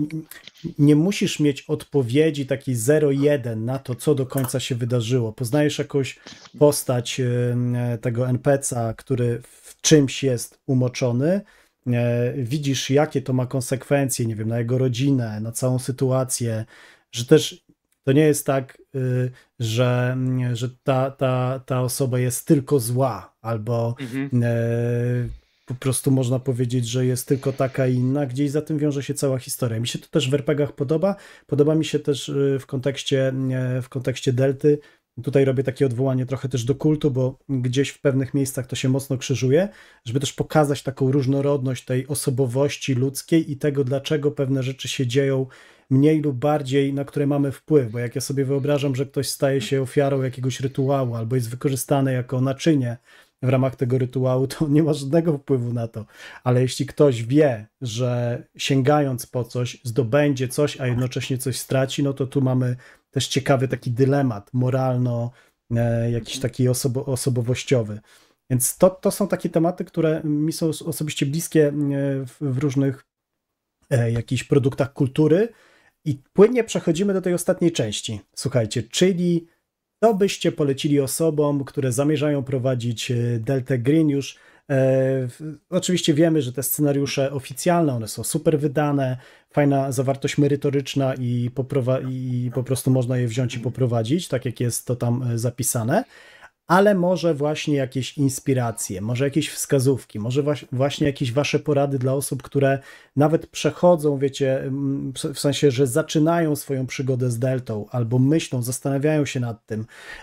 nie musisz mieć odpowiedzi takiej zero jeden na to, co do końca się wydarzyło. Poznajesz jakąś postać e, tego en pe ce a, który w czymś jest umoczony, e, widzisz, jakie to ma konsekwencje, nie wiem, na jego rodzinę, na całą sytuację, że też to nie jest tak, y, że, że ta, ta, ta osoba jest tylko zła, albo Mhm. e, po prostu można powiedzieć, że jest tylko taka i inna, gdzieś za tym wiąże się cała historia. Mi się to też w er pe gie ach podoba. Podoba mi się też y, w kontekście, e, w kontekście Delty. Tutaj robię takie odwołanie trochę też do kultu, bo gdzieś w pewnych miejscach to się mocno krzyżuje, żeby też pokazać taką różnorodność tej osobowości ludzkiej i tego, dlaczego pewne rzeczy się dzieją mniej lub bardziej, na które mamy wpływ, bo jak ja sobie wyobrażam, że ktoś staje się ofiarą jakiegoś rytuału albo jest wykorzystany jako naczynie w ramach tego rytuału, to on nie ma żadnego wpływu na to. Ale jeśli ktoś wie, że sięgając po coś zdobędzie coś, a jednocześnie coś straci, no to tu mamy też ciekawy taki dylemat moralno, e, jakiś taki osobo, osobowościowy. Więc to, to są takie tematy, które mi są osobiście bliskie w, w różnych e, jakichś produktach kultury. I płynnie przechodzimy do tej ostatniej części. Słuchajcie, czyli co byście polecili osobom, które zamierzają prowadzić Deltę Green już? E, oczywiście wiemy, że te scenariusze oficjalne, one są super wydane, fajna zawartość merytoryczna i, poprowa- i po prostu można je wziąć i poprowadzić, tak jak jest to tam zapisane. Ale może właśnie jakieś inspiracje, może jakieś wskazówki, może właśnie jakieś wasze porady dla osób, które nawet przechodzą, wiecie, w sensie, że zaczynają swoją przygodę z Deltą, albo myślą, zastanawiają się nad tym,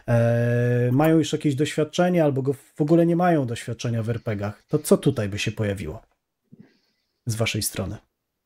e, mają już jakieś doświadczenie, albo go w ogóle nie mają doświadczenia w er pe gie ach. To co tutaj by się pojawiło z waszej strony?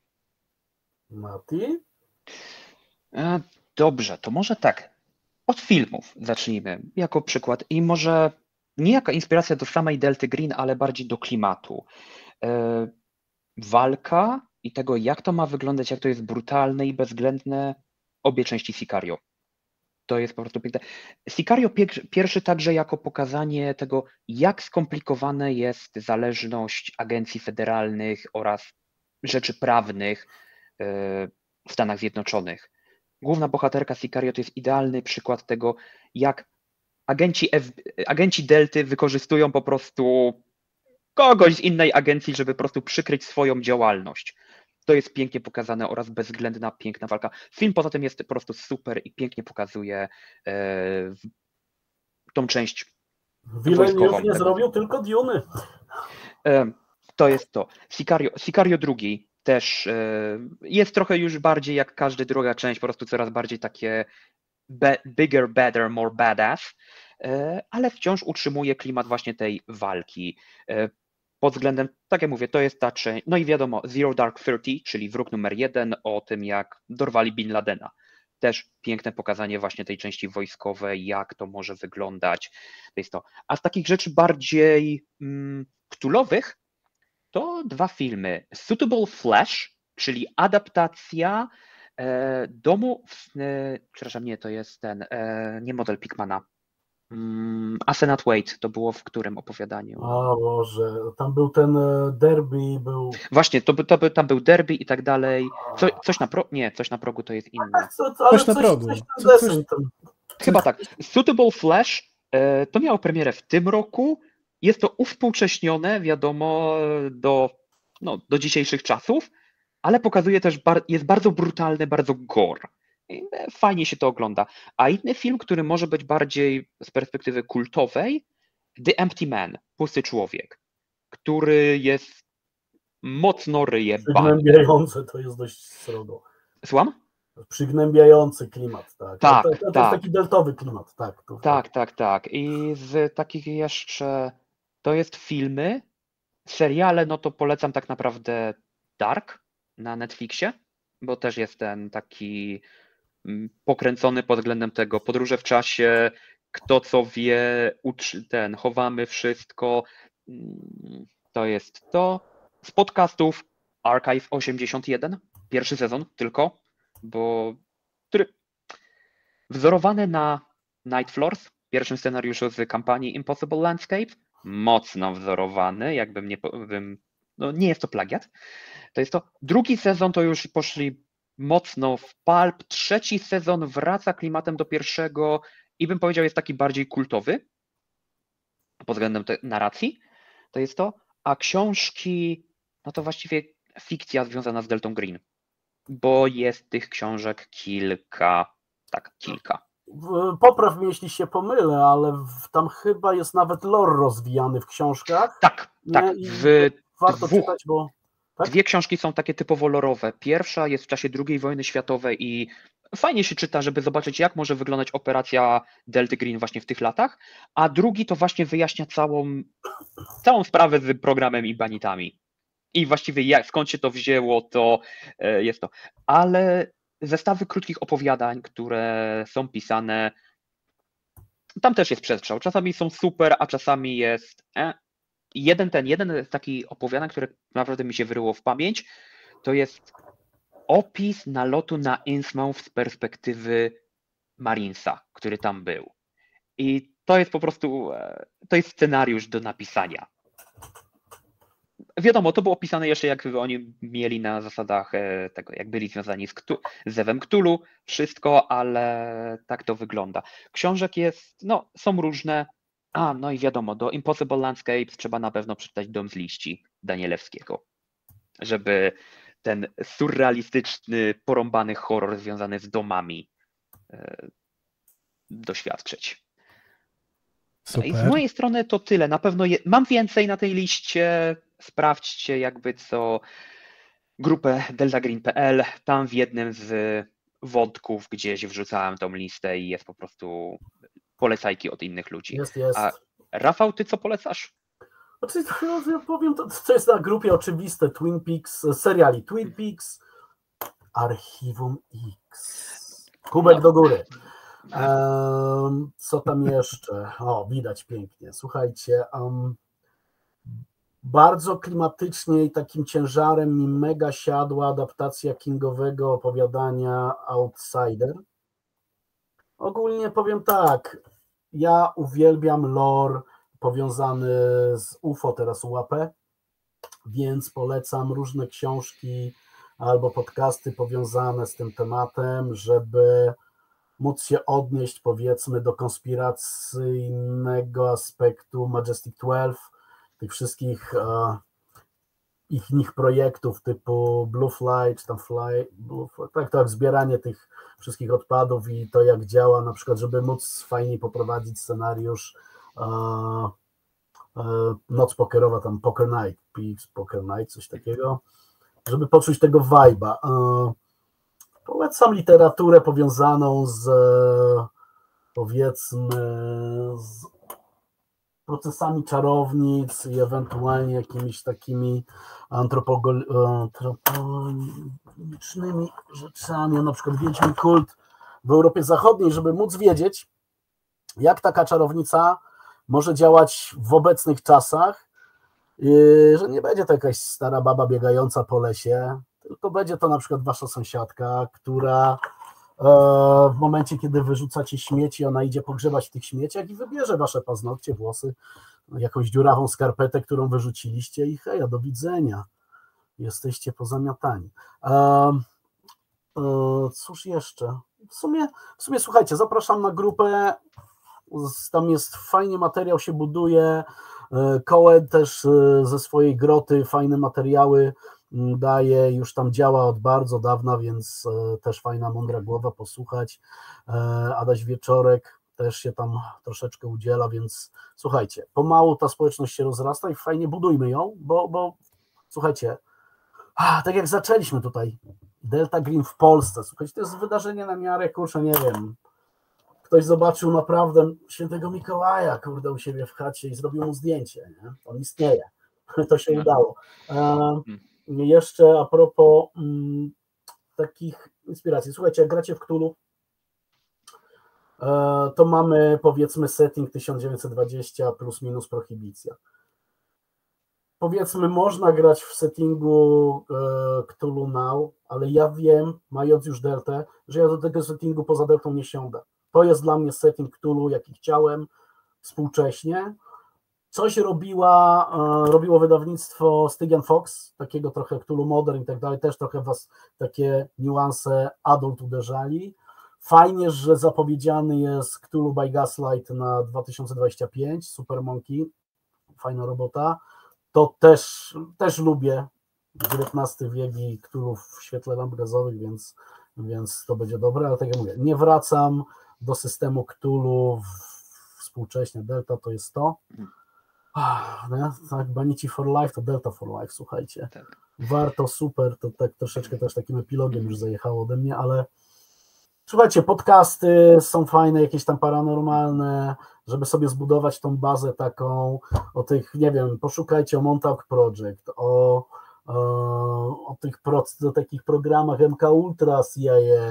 Mati? E, Dobrze, to może tak. Od filmów zacznijmy, jako przykład. I może nie jako inspiracja do samej Delty Green, ale bardziej do klimatu. E, walka i tego, jak to ma wyglądać, jak to jest brutalne i bezwzględne, obie części Sicario. To jest po prostu piękne. Sicario pier- pierwszy także jako pokazanie tego, jak skomplikowana jest zależność agencji federalnych oraz rzeczy prawnych e, w Stanach Zjednoczonych. Główna bohaterka Sicario to jest idealny przykład tego, jak agenci, F- agenci Delty wykorzystują po prostu kogoś z innej agencji, żeby po prostu przykryć swoją działalność. To jest pięknie pokazane oraz bezwzględna, piękna walka. Film poza tym jest po prostu super i pięknie pokazuje e, tą część Villeneuve wojskową. nie zrobił tylko Duny. E, to jest to. Sicario, Sicario drugi też e, jest trochę już bardziej jak każda druga część, po prostu coraz bardziej takie be, bigger, better, more badass, e, ale wciąż utrzymuje klimat właśnie tej walki. E, pod względem, tak jak mówię, to jest ta część, no i wiadomo, Zero Dark Thirty, czyli wróg numer jeden, o tym jak dorwali Bin Ladena. też piękne pokazanie właśnie tej części wojskowej, jak to może wyglądać. To jest to. A z takich rzeczy bardziej mm, cthulhowych to dwa filmy. Suitable Flesh, czyli adaptacja e, domu, e, przepraszam, nie, to jest ten, e, nie model Pickmana. Mm, Asenat Wait, to było w którym opowiadaniu? A Boże, tam był ten Derby, był... Właśnie, to, by, to by, tam był Derby i tak dalej. Co, coś na pro... Nie, coś na progu to jest inne. Co, co, ale Coś na coś, progu. coś ten Co- deseń coś- tam. Chyba tak. Suitable Flesh e, to miało premierę w tym roku. Jest to uwspółcześnione, wiadomo, do, no, do dzisiejszych czasów, ale pokazuje też, bar- jest bardzo brutalny, bardzo gore. I, e, Fajnie się to ogląda. A inny film, który może być bardziej z perspektywy kultowej, The Empty Man, Pusty Człowiek, który jest mocno ryjebany. Przygnębiające to jest dość srogo. Słucham? Przygnębiający klimat, tak. Tak, to, to, to tak. jest taki deltowy klimat, tak. To, Tak, tak, tak. I z takich jeszcze, to jest filmy, seriale, no to polecam tak naprawdę Dark na Netflixie, bo też jest ten taki mm, pokręcony pod względem tego podróże w czasie, kto co wie, uczy, ten, chowamy wszystko. Mm, To jest to. Z podcastów Archive osiemdziesiąt jeden, pierwszy sezon tylko, bo który wzorowany na Night Floors, pierwszym scenariuszu z kampanii Impossible Landscape, mocno wzorowany, jakbym nie, po- bym, no nie jest to plagiat. To jest to. Drugi sezon to już poszli mocno w pulp, trzeci sezon wraca klimatem do pierwszego i bym powiedział jest taki bardziej kultowy pod względem te, narracji. To jest to. A książki, no to właściwie fikcja związana z Deltą Green, bo jest tych książek kilka, tak, kilka. W- Popraw mnie, jeśli się pomylę, ale w, tam chyba jest nawet lore rozwijany w książkach. Tak, Nie? tak. I W Warto dwóch, czytać, bo tak? dwie książki są takie typowo lorowe. Pierwsza jest w czasie drugiej wojny światowej i fajnie się czyta, żeby zobaczyć, jak może wyglądać operacja Delty Green właśnie w tych latach, a drugi to właśnie wyjaśnia całą, całą sprawę z programem i banitami. I właściwie jak, skąd się to wzięło, to e, jest to. Ale zestawy krótkich opowiadań, które są pisane, tam też jest przestrzał. Czasami są super, a czasami jest. E. Jeden ten, jeden taki opowiadań, które naprawdę mi się wyryło w pamięć, to jest opis nalotu na Innsmouth z perspektywy Marinesa, który tam był. I to jest po prostu, e, to jest scenariusz do napisania. Wiadomo, to było opisane jeszcze jak oni mieli na zasadach e, tego, jak byli związani z, Ktu- z Zewem Cthulhu, wszystko, ale tak to wygląda. Książek jest, no, są różne. A, no i wiadomo, do Impossible Landscapes trzeba na pewno przeczytać Dom z liści Danielewskiego, żeby ten surrealistyczny, porąbany horror związany z domami e, doświadczyć. No i z Super. mojej strony to tyle. Na pewno je, mam więcej na tej liście. Sprawdźcie jakby co grupę deltagreen kropka p l. Tam w jednym z wątków gdzieś wrzucałem tą listę i jest po prostu polecajki od innych ludzi. Jest, jest. A Rafał, ty co polecasz? Znaczy, ja powiem, to, to jest na grupie oczywiste. Twin Peaks, seriali Twin Peaks, Archiwum X. Kubek No. do góry. Em, co tam jeszcze? O, widać pięknie. Słuchajcie, um, bardzo klimatycznie i takim ciężarem mi mega siadła adaptacja kingowego opowiadania Outsider. Ogólnie powiem tak, ja uwielbiam lore powiązany z U F O, teraz U A P, więc polecam różne książki albo podcasty powiązane z tym tematem, żeby móc się odnieść, powiedzmy, do konspiracyjnego aspektu Majestic dwanaście, tych wszystkich e, ich nich projektów typu Blue Fly, czy tam Fly, Blue Fly, tak, tak, zbieranie tych wszystkich odpadów i to, jak działa, na przykład, żeby móc fajniej poprowadzić scenariusz e, e, noc pokerowa, tam Poker Night, Peaks, Poker Night, coś takiego, żeby poczuć tego vibe'a. E, polecam literaturę powiązaną z, powiedzmy, z procesami czarownic i ewentualnie jakimiś takimi antropologicznymi rzeczami, na przykład Wiedźmin Kult w Europie Zachodniej, żeby móc wiedzieć, jak taka czarownica może działać w obecnych czasach, że nie będzie to jakaś stara baba biegająca po lesie, tylko będzie to na przykład wasza sąsiadka, która w momencie, kiedy wyrzucacie śmieci, ona idzie pogrzebać w tych śmieciach i wybierze wasze paznokcie, włosy, jakąś dziurawą skarpetę, którą wyrzuciliście i heja, do widzenia. Jesteście pozamiatani. Cóż jeszcze? W sumie, w sumie słuchajcie, zapraszam na grupę, tam jest fajnie, materiał się buduje, Coed też ze swojej groty fajne materiały daje, już tam działa od bardzo dawna, więc też fajna, mądra głowa posłuchać. Adaś Wieczorek też się tam troszeczkę udziela, więc słuchajcie, pomału ta społeczność się rozrasta i fajnie budujmy ją, bo, bo słuchajcie, tak jak zaczęliśmy tutaj, Delta Green w Polsce, słuchajcie, to jest wydarzenie na miarę, kurczę, nie wiem, ktoś zobaczył naprawdę świętego Mikołaja, kurde, u siebie w chacie i zrobił mu zdjęcie, nie? On istnieje, to się udało. E, jeszcze a propos m, takich inspiracji, słuchajcie, jak gracie w Cthulhu, e, to mamy powiedzmy setting tysiąc dziewięćset dwadzieścia plus minus prohibicja. Powiedzmy, można grać w settingu e, Cthulhu Now, ale ja wiem, mając już Deltę, że ja do tego settingu poza Deltą nie siądę. To jest dla mnie setting Cthulhu, jaki chciałem współcześnie. Coś robiła, e, robiło wydawnictwo Stygian Fox, takiego trochę Cthulhu Modern i tak dalej, też trochę was takie niuanse adult uderzali. Fajnie, że zapowiedziany jest Cthulhu by Gaslight na dwa tysiące dwudziesty piąty, Super Monkey, fajna robota. To też, też lubię dziewiętnasty wiek i Cthulhu w świetle lamp gazowych, więc, więc to będzie dobre, ale tak jak mówię, nie wracam do systemu Cthulhu współcześnie. Delta to jest to. Ah, nie? Tak, Banity for Life to Delta for Life, słuchajcie. Tak. Warto, super, to tak troszeczkę też takim epilogiem już zajechało ode mnie, ale słuchajcie, podcasty są fajne, jakieś tam paranormalne, żeby sobie zbudować tą bazę taką, o tych, nie wiem, poszukajcie o Montauk Project, o, o, o tych pro, o takich programach M K Ultra, C I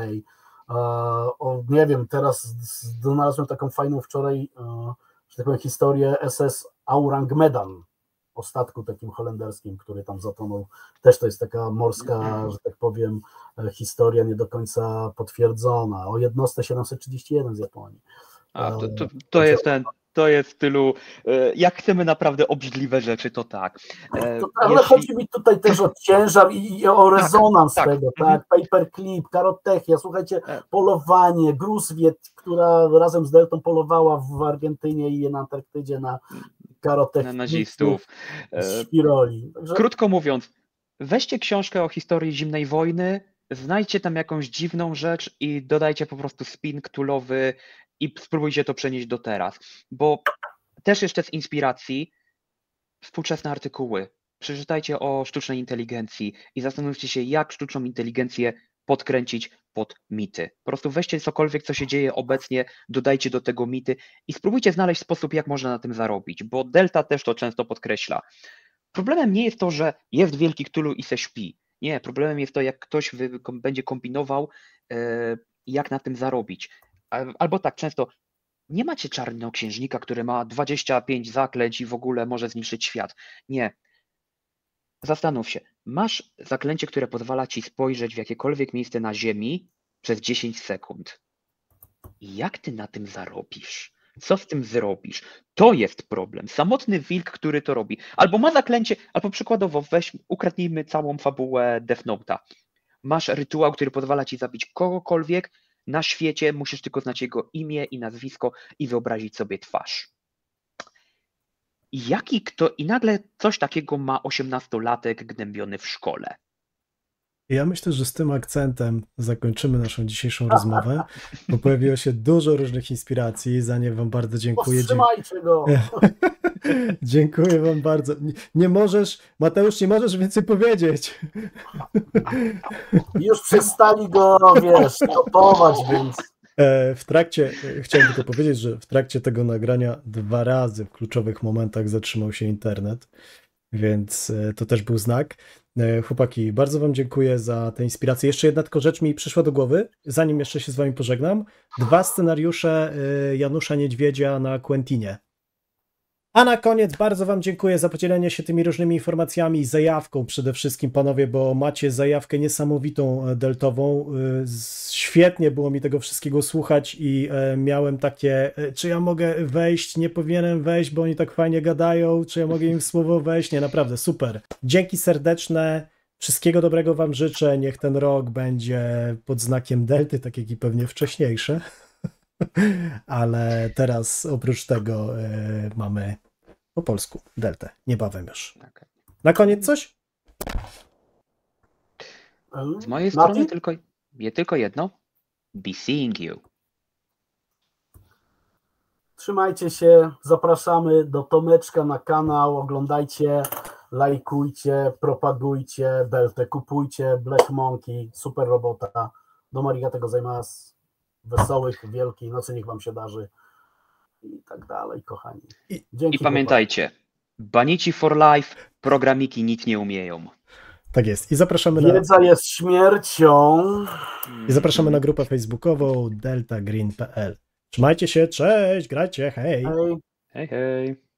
A, o, nie wiem, teraz znalazłem taką fajną wczoraj, że tak powiem, historię S S Aurang Medan, o statku takim holenderskim, który tam zatonął. Też to jest taka morska, że tak powiem, historia nie do końca potwierdzona. O jednostce siedemset trzydzieści jeden z Japonii. A, to, to, to jest ten, to jest w stylu, jak chcemy naprawdę obrzydliwe rzeczy, to tak. To, ale Jeśli... chodzi mi tutaj też o ciężar i, i o rezonans tak, tego, tak, tak? Paperclip, Karotechia, słuchajcie, polowanie, Gruzwiet, która razem z Deltą polowała w Argentynie i na Antarktydzie na na nazistów. Spiroli. Także... Krótko mówiąc, weźcie książkę o historii zimnej wojny, znajdźcie tam jakąś dziwną rzecz i dodajcie po prostu spin cthulhowy i spróbujcie to przenieść do teraz. Bo też jeszcze z inspiracji współczesne artykuły. Przeczytajcie o sztucznej inteligencji i zastanówcie się, jak sztuczną inteligencję podkręcić pod mity. Po prostu weźcie cokolwiek, co się dzieje obecnie, dodajcie do tego mity i spróbujcie znaleźć sposób, jak można na tym zarobić, bo Delta też to często podkreśla. Problemem nie jest to, że jest wielki Cthulhu i se śpi. Nie, problemem jest to, jak ktoś wy, będzie kombinował, e, jak na tym zarobić. Albo tak, często nie macie czarnoksiężnika, który ma dwadzieścia pięć zaklęć i w ogóle może zniszczyć świat. Nie. Zastanów się, masz zaklęcie, które pozwala ci spojrzeć w jakiekolwiek miejsce na ziemi przez dziesięć sekund. Jak ty na tym zarobisz? Co z tym zrobisz? To jest problem. Samotny wilk, który to robi. Albo ma zaklęcie, albo przykładowo weź, ukradnijmy całą fabułę Death Note'a. Masz rytuał, który pozwala ci zabić kogokolwiek na świecie, musisz tylko znać jego imię i nazwisko i wyobrazić sobie twarz. Jaki kto i nagle coś takiego ma osiemnastolatek gnębiony w szkole. Ja myślę, że z tym akcentem zakończymy naszą dzisiejszą rozmowę, bo pojawiło się dużo różnych inspiracji, za nie wam bardzo dziękuję. Powstrzymajcie go! Dziękuję wam bardzo. Nie, nie możesz, Mateusz, nie możesz więcej powiedzieć. Już przestali go, wiesz, topować, więc... W trakcie, chciałem tylko powiedzieć, że w trakcie tego nagrania dwa razy w kluczowych momentach zatrzymał się internet, więc to też był znak. Chłopaki, bardzo wam dziękuję za tę inspirację. Jeszcze jedna tylko rzecz mi przyszła do głowy, zanim jeszcze się z wami pożegnam. Dwa scenariusze Janusza Niedźwiedzia na Quentinie. A na koniec bardzo wam dziękuję za podzielenie się tymi różnymi informacjami, zajawką przede wszystkim, panowie, bo macie zajawkę niesamowitą deltową. Świetnie było mi tego wszystkiego słuchać i miałem takie, czy ja mogę wejść, nie powinienem wejść, bo oni tak fajnie gadają, czy ja mogę im w słowo wejść? Nie, naprawdę, super. Dzięki serdeczne, wszystkiego dobrego wam życzę, niech ten rok będzie pod znakiem delty, tak jak i pewnie wcześniejsze. Ale teraz oprócz tego y, mamy po polsku deltę, niebawem już. Na koniec coś? Z mojej strony tylko, je tylko jedno. Be seeing you. Trzymajcie się, zapraszamy do Tomeczka na kanał, oglądajcie, lajkujcie, propagujcie deltę, kupujcie Black Monkey, super robota. Do Marigatego zajmas. Wesołych, wielkiej nocy, niech wam się darzy i tak dalej, kochani. Dzięki. I pamiętajcie, banici for life, programiki nic nie umieją. Tak jest. I zapraszamy na... Wiedza jest śmiercią. I zapraszamy na grupę facebookową delta green kropka p l. Trzymajcie się, cześć, grajcie, hej. Hej, hej. hej.